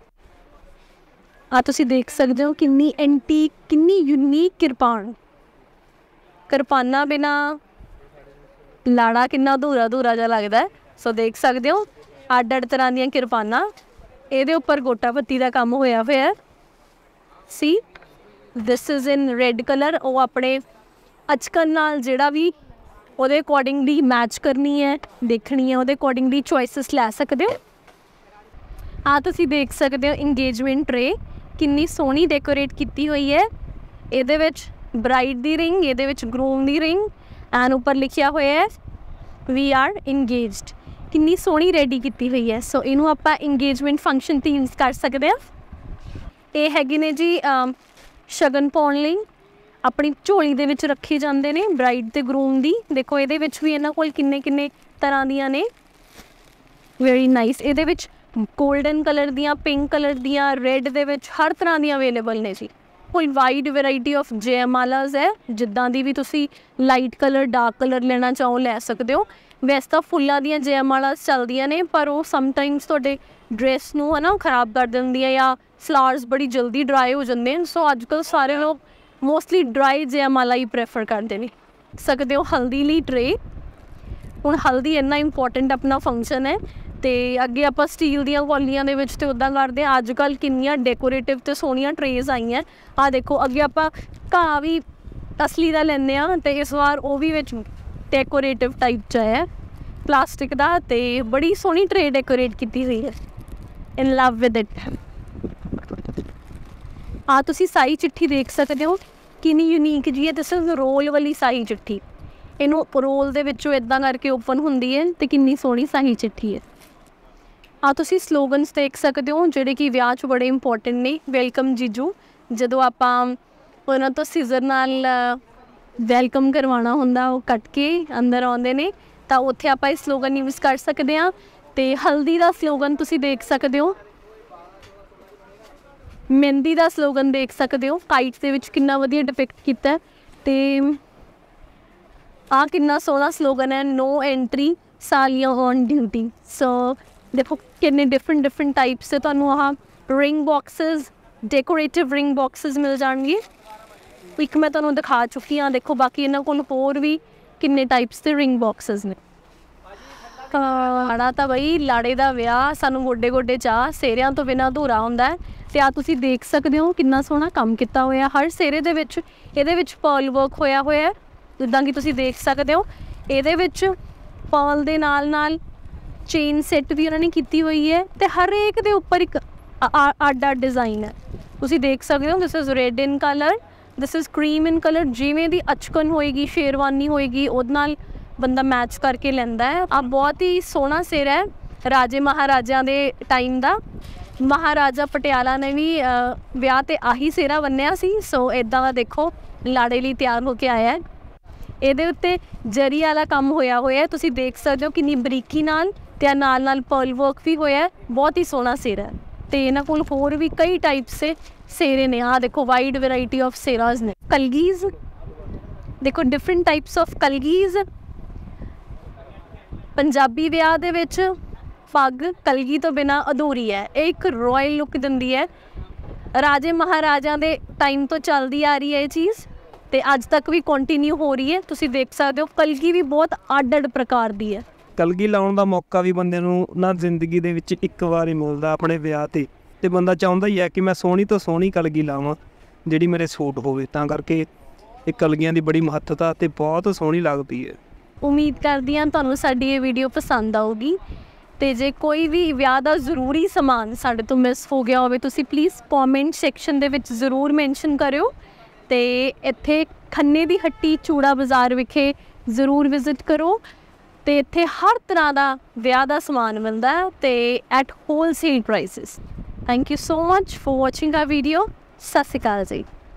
ਆਹ ਤੁਸੀਂ ਦੇਖ ਸਕਦੇ ਹੋ ਕਿੰਨੀ ਐਂਟੀਕ, ਕਿੰਨੀ ਯੂਨੀਕ ਕਿਰਪਾਨ। ਕਿਰਪਾਨਾਂ ਬਿਨਾਂ ਲਾੜਾ ਕਿੰਨਾ ਅਧੂਰਾ ਅਧੂਰਾ ਜਿਹਾ ਲੱਗਦਾ। ਸੋ ਦੇਖ ਸਕਦੇ ਹੋ ਅੱਡ ਅੱਡ ਤਰ੍ਹਾਂ ਦੀਆਂ ਕਿਰਪਾਨਾਂ। ਇਹਦੇ ਉੱਪਰ ਗੋਟਾ ਪੱਤੀ ਦਾ ਕੰਮ ਹੋਇਆ ਹੋਇਆ। See this is in red colour. ਉਹ ਆਪਣੇ ਅਚਕਨ ਨਾਲ ਜਿਹੜਾ ਵੀ ਉਹਦੇ ਅਕੋਰਡਿੰਗਲੀ ਮੈਚ ਕਰਨੀ ਹੈ, ਦੇਖਣੀ ਹੈ, ਉਹਦੇ ਅਕੋਰਡਿੰਗਲੀ ਚੋਇਸਿਸ ਲੈ ਸਕਦੇ ਹੋ। ਆਹ ਤੁਸੀਂ ਦੇਖ ਸਕਦੇ ਹੋ ਇੰਗੇਜਮੈਂਟ ਟਰੇ, ਕਿੰਨੀ ਸੋਹਣੀ ਡੈਕੋਰੇਟ ਕੀਤੀ ਹੋਈ ਹੈ। ਇਹਦੇ ਵਿੱਚ ਬਰਾਈਡ ਦੀ ਰਿੰਗ, ਇਹਦੇ ਵਿੱਚ ਗਰੂਮ ਦੀ ਰਿੰਗ, ਐਨ ਉੱਪਰ ਲਿਖਿਆ ਹੋਇਆ ਹੈ ਵੀ ਆਰ ਇੰਗੇਜਡ। ਕਿੰਨੀ ਸੋਹਣੀ ਰੈਡੀ ਕੀਤੀ ਹੋਈ ਹੈ। ਸੋ ਇਹਨੂੰ ਆਪਾਂ ਇੰਗੇਜਮੈਂਟ ਫੰਕਸ਼ਨ 'ਤੇ ਯੂਜ਼ ਕਰ ਸਕਦੇ ਹਾਂ। ਇਹ ਹੈਗੇ ਨੇ ਜੀ ਸ਼ਗਨ ਪਾਉਣ ਲਈ, ਆਪਣੀ ਝੋਲੀ ਦੇ ਵਿੱਚ ਰੱਖੇ ਜਾਂਦੇ ਨੇ ਬਰਾਈਡ ਅਤੇ ਗਰੂਮ ਦੀ। ਦੇਖੋ ਇਹਦੇ ਵਿੱਚ ਵੀ ਇਹਨਾਂ ਕੋਲ ਕਿੰਨੇ ਕਿੰਨੇ ਤਰ੍ਹਾਂ ਦੀਆਂ ਨੇ। Very nice. ਇਹਦੇ ਵਿੱਚ ਗੋਲਡਨ ਕਲਰ ਦੀਆਂ, ਪਿੰਕ ਕਲਰ ਦੀਆਂ, ਰੈੱਡ ਦੇ ਵਿੱਚ ਹਰ ਤਰ੍ਹਾਂ ਦੀਆਂ ਅਵੇਲੇਬਲ ਨੇ ਜੀ। ਕੋਈ ਵਾਈਡ ਵੈਰਾਈਟੀ ਆਫ ਜੈਮਾਲਾਸ ਹੈ, ਜਿੱਦਾਂ ਦੀ ਵੀ ਤੁਸੀਂ ਲਾਈਟ ਕਲਰ, ਡਾਰਕ ਕਲਰ ਲੈਣਾ ਚਾਹੋ ਲੈ ਸਕਦੇ ਹੋ। ਵੈਸੇ ਤਾਂ ਫੁੱਲਾਂ ਦੀਆਂ ਜੈਮਾਲਾਸ ਚੱਲਦੀਆਂ ਨੇ, ਪਰ ਉਹ ਸਮਟਾਈਮਸ ਤੁਹਾਡੇ ਡਰੈਸ ਨੂੰ ਹੈ ਨਾ ਖਰਾਬ ਕਰ ਦਿੰਦੀਆਂ, ਜਾਂ ਫਲਾਵਰਸ ਬੜੀ ਜਲਦੀ ਡਰਾਈ ਹੋ ਜਾਂਦੇ ਨੇ। ਸੋ ਅੱਜ ਕੱਲ੍ਹ ਸਾਰੇ ਲੋਕ ਮੋਸਟਲੀ ਡਰਾਈ ਜੈਮਾਲਾ ਹੀ ਪ੍ਰੈਫਰ ਕਰਦੇ ਨੇ। ਸਕਦੇ ਹੋ ਹਲਦੀ ਲਈ ਟਰੇ। ਹੁਣ ਹਲਦੀ ਇੰਨਾ ਇੰਪੋਰਟੈਂਟ ਆਪਣਾ ਫੰਕਸ਼ਨ ਹੈ, ਅਤੇ ਅੱਗੇ ਆਪਾਂ ਸਟੀਲ ਦੀਆਂ ਕੌਲੀਆਂ ਦੇ ਵਿੱਚ ਤਾਂ ਉੱਦਾਂ ਕਰਦੇ ਹਾਂ। ਅੱਜ ਕੱਲ੍ਹ ਕਿੰਨੀਆਂ ਡੈਕੋਰੇਟਿਵ ਅਤੇ ਸੋਹਣੀਆਂ ਟਰੇਜ਼ ਆਈਆਂ। ਆਹ ਦੇਖੋ, ਅੱਗੇ ਆਪਾਂ ਘਾਹ ਵੀ ਅਸਲੀ ਦਾ ਲੈਂਦੇ ਹਾਂ, ਅਤੇ ਇਸ ਵਾਰ ਉਹ ਵੀ ਵਿੱਚ ਡੈਕੋਰੇਟਿਵ ਟਾਈਪ 'ਚ ਆਇਆ ਪਲਾਸਟਿਕ ਦਾ, ਅਤੇ ਬੜੀ ਸੋਹਣੀ ਟਰੇ ਡੈਕੋਰੇਟ ਕੀਤੀ ਹੋਈ ਹੈ। In love with it. ਆਹ ਤੁਸੀਂ ਸਾਈ ਚਿੱਠੀ ਦੇਖ ਸਕਦੇ ਹੋ, ਕਿੰਨੀ ਯੂਨੀਕ ਜੀ ਹੈ। ਦਿਸ ਇਜ਼ ਰੋਲ ਵਾਲੀ ਸਾਈ ਚਿੱਠੀ। ਇਹਨੂੰ ਰੋਲ ਦੇ ਵਿੱਚੋਂ ਇੱਦਾਂ ਕਰਕੇ ਓਪਨ ਹੁੰਦੀ ਹੈ, ਅਤੇ ਕਿੰਨੀ ਸੋਹਣੀ ਸਾਈ ਚਿੱਠੀ ਹੈ। ਆਹ ਤੁਸੀਂ ਸਲੋਗਨਸ ਦੇਖ ਸਕਦੇ ਹੋ, ਜਿਹੜੇ ਕਿ ਵਿਆਹ 'ਚ ਬੜੇ ਇੰਪੋਰਟੈਂਟ ਨੇ। ਵੈਲਕਮ ਜੀਜੂ, ਜਦੋਂ ਆਪਾਂ ਉਹਨਾਂ ਤੋਂ ਸੀਜ਼ਰ ਨਾਲ ਵੈਲਕਮ ਕਰਵਾਉਣਾ ਹੁੰਦਾ, ਉਹ ਕੱਟ ਕੇ ਅੰਦਰ ਆਉਂਦੇ ਨੇ, ਤਾਂ ਉੱਥੇ ਆਪਾਂ ਇਹ ਸਲੋਗਨ ਯੂਜ਼ ਕਰ ਸਕਦੇ ਹਾਂ। ਅਤੇ ਹਲਦੀ ਦਾ ਸਲੋਗਨ ਤੁਸੀਂ ਦੇਖ ਸਕਦੇ ਹੋ, ਮਹਿੰਦੀ ਦਾ ਸਲੋਗਨ ਦੇਖ ਸਕਦੇ ਹੋ। ਕਾਈਟ ਦੇ ਵਿੱਚ ਕਿੰਨਾ ਵਧੀਆ ਡਿਪਿਕਟ ਕੀਤਾ। ਅਤੇ ਆਹ ਕਿੰਨਾ ਸੋਹਣਾ ਸਲੋਗਨ ਹੈ, ਨੋ ਐਂਟਰੀ ਸਾਲੀਆਂ ਔਨ ਡਿਊਟੀ। ਸੋ ਦੇਖੋ ਕਿੰਨੇ ਡਿਫਰੈਂਟ ਡਿਫਰੈਂਟ ਟਾਈਪਸ ਦੇ ਤੁਹਾਨੂੰ ਆਹ ring boxes, decorative ring boxes ਮਿਲ ਜਾਣਗੇ। ਇੱਕ ਮੈਂ ਤੁਹਾਨੂੰ ਦਿਖਾ ਚੁੱਕੀ ਹਾਂ, ਦੇਖੋ ਬਾਕੀ ਇਹਨਾਂ ਕੋਲ ਹੋਰ ਵੀ ਕਿੰਨੇ ਟਾਈਪਸ ਦੇ ਰਿੰਗ ਬਾਕਸਿਸ ਨੇ। ਲਾੜਾ ਤਾਂ ਬਈ ਲਾੜੇ ਦਾ ਵਿਆਹ ਸਾਨੂੰ ਗੋਡੇ ਗੋਡੇ ਚਾਹ, ਸਿਹਰਿਆਂ ਤੋਂ ਬਿਨਾਂ ਅਧੂਰਾ ਹੁੰਦਾ ਹੈ। ਅਤੇ ਆਹ ਤੁਸੀਂ ਦੇਖ ਸਕਦੇ ਹੋ ਕਿੰਨਾ ਸੋਹਣਾ ਕੰਮ ਕੀਤਾ ਹੋਇਆ ਹਰ ਸਿਹਰੇ ਦੇ ਵਿੱਚ। ਇਹਦੇ ਵਿੱਚ ਪਰਲ ਵਰਕ ਹੋਇਆ ਹੋਇਆ, ਜਿੱਦਾਂ ਕਿ ਤੁਸੀਂ ਦੇਖ ਸਕਦੇ ਹੋ। ਇਹਦੇ ਵਿੱਚ ਪਰਲ ਦੇ ਨਾਲ ਨਾਲ ਚੇਨ ਸੈੱਟ ਵੀ ਉਹਨਾਂ ਨੇ ਕੀਤੀ ਹੋਈ ਹੈ, ਅਤੇ ਹਰੇਕ ਦੇ ਉੱਪਰ ਇੱਕ ਅੱਡ ਅੱਡ ਡਿਜ਼ਾਈਨ ਹੈ। ਤੁਸੀਂ ਦੇਖ ਸਕਦੇ ਹੋ, this is red in colour, this is cream in colour. ਜਿਵੇਂ ਦੀ ਅਚਕਨ ਹੋਏਗੀ, ਸ਼ੇਰਵਾਨੀ ਹੋਏਗੀ, ਉਹਦੇ ਨਾਲ ਬੰਦਾ ਮੈਚ ਕਰਕੇ ਲੈਂਦਾ ਹੈ। ਆਹ ਬਹੁਤ ਹੀ ਸੋਹਣਾ ਸਿਹਰਾ ਹੈ, ਰਾਜੇ ਮਹਾਰਾਜਿਆਂ ਦੇ ਟਾਈਮ ਦਾ। ਮਹਾਰਾਜਾ ਪਟਿਆਲਾ ਨੇ ਵੀ ਵਿਆਹ 'ਤੇ ਆਹੀ ਸਿਹਰਾ ਬੰਨਿਆ ਸੀ। ਸੋ ਇੱਦਾਂ ਦਾ ਦੇਖੋ ਲਾੜੇ ਲਈ ਤਿਆਰ ਹੋ ਕੇ ਆਇਆ। ਇਹਦੇ ਉੱਤੇ ਜਰੀ ਵਾਲਾ ਕੰਮ ਹੋਇਆ ਹੋਇਆ, ਤੁਸੀਂ ਦੇਖ ਸਕਦੇ ਹੋ ਕਿੰਨੀ ਬਰੀਕੀ ਨਾਲ, ਅਤੇ ਨਾਲ ਨਾਲ ਪਰਲ ਵਰਕ ਵੀ ਹੋਇਆ। ਬਹੁਤ ਹੀ ਸੋਹਣਾ ਸਿਹਰਾ ਹੈ। ਅਤੇ ਇਹਨਾਂ ਕੋਲ ਹੋਰ ਵੀ ਕਈ ਟਾਈਪਸ ਦੇ ਸਿਹਰੇ ਨੇ। ਆਹ ਦੇਖੋ ਵਾਈਡ ਵੈਰਾਈਟੀ ਆਫ ਸਿਹਰਾਜ਼ ਨੇ। ਕਲਗੀਜ਼ ਦੇਖੋ, different types of kalgis. Punjabi ਵਿਆਹ ਦੇ ਵਿੱਚ ਪੱਗ ਕਲਗੀ ਤੋਂ ਬਿਨਾਂ ਅਧੂਰੀ ਹੈ। ਇਹ ਇੱਕ ਰਾਇਲ ਲੁੱਕ ਦਿੰਦੀ ਹੈ। ਰਾਜੇ ਮਹਾਰਾਜਿਆਂ ਦੇ ਟਾਈਮ ਤੋਂ ਚੱਲਦੀ ਆ ਰਹੀ ਹੈ ਇਹ ਚੀਜ਼, ਅਤੇ ਅੱਜ ਤੱਕ ਵੀ ਕੰਟੀਨਿਊ ਹੋ ਰਹੀ ਹੈ। ਤੁਸੀਂ ਦੇਖ ਸਕਦੇ ਹੋ ਕਲਗੀ ਵੀ ਬਹੁਤ ਅੱਡ ਅੱਡ ਪ੍ਰਕਾਰ ਦੀ ਹੈ। ਕਲਗੀ ਲਾਉਣ ਦਾ ਮੌਕਾ ਵੀ ਬੰਦੇ ਨੂੰ ਨਾ ਜ਼ਿੰਦਗੀ ਦੇ ਵਿੱਚ ਇੱਕ ਵਾਰ ਹੀ ਮਿਲਦਾ ਆਪਣੇ ਵਿਆਹ 'ਤੇ, ਅਤੇ ਬੰਦਾ ਚਾਹੁੰਦਾ ਹੀ ਹੈ ਕਿ ਮੈਂ ਸੋਹਣੀ ਤੋਂ ਸੋਹਣੀ ਕਲਗੀ ਲਾਵਾਂ ਜਿਹੜੀ ਮੇਰੇ ਸੂਟ ਹੋਵੇ। ਤਾਂ ਕਰਕੇ ਇਹ ਕਲਗੀਆਂ ਦੀ ਬੜੀ ਮਹੱਤਤਾ ਅਤੇ ਬਹੁਤ ਸੋਹਣੀ ਲੱਗਦੀ ਹੈ। ਉਮੀਦ ਕਰਦੀ ਹਾਂ ਤੁਹਾਨੂੰ ਸਾਡੀ ਇਹ ਵੀਡੀਓ ਪਸੰਦ ਆਊਗੀ, ਅਤੇ ਜੇ ਕੋਈ ਵੀ ਵਿਆਹ ਦਾ ਜ਼ਰੂਰੀ ਸਮਾਨ ਸਾਡੇ ਤੋਂ ਮਿਸ ਹੋ ਗਿਆ ਹੋਵੇ, ਤੁਸੀਂ ਪਲੀਜ਼ ਕੌਮੈਂਟ ਸੈਕਸ਼ਨ ਦੇ ਵਿੱਚ ਜ਼ਰੂਰ ਮੈਂਸ਼ਨ ਕਰਿਓ। ਅਤੇ ਇੱਥੇ ਖੰਨੇ ਦੀ ਹੱਟੀ ਚੂੜਾ ਬਾਜ਼ਾਰ ਵਿਖੇ ਜ਼ਰੂਰ ਵਿਜ਼ਿਟ ਕਰੋ, ਅਤੇ ਇੱਥੇ ਹਰ ਤਰ੍ਹਾਂ ਦਾ ਵਿਆਹ ਦਾ ਸਮਾਨ ਮਿਲਦਾ ਹੈ, ਅਤੇ at wholesale prices. Thank you so much for watching our video. ਸਤਿ ਸ਼੍ਰੀ ਅਕਾਲ ਜੀ।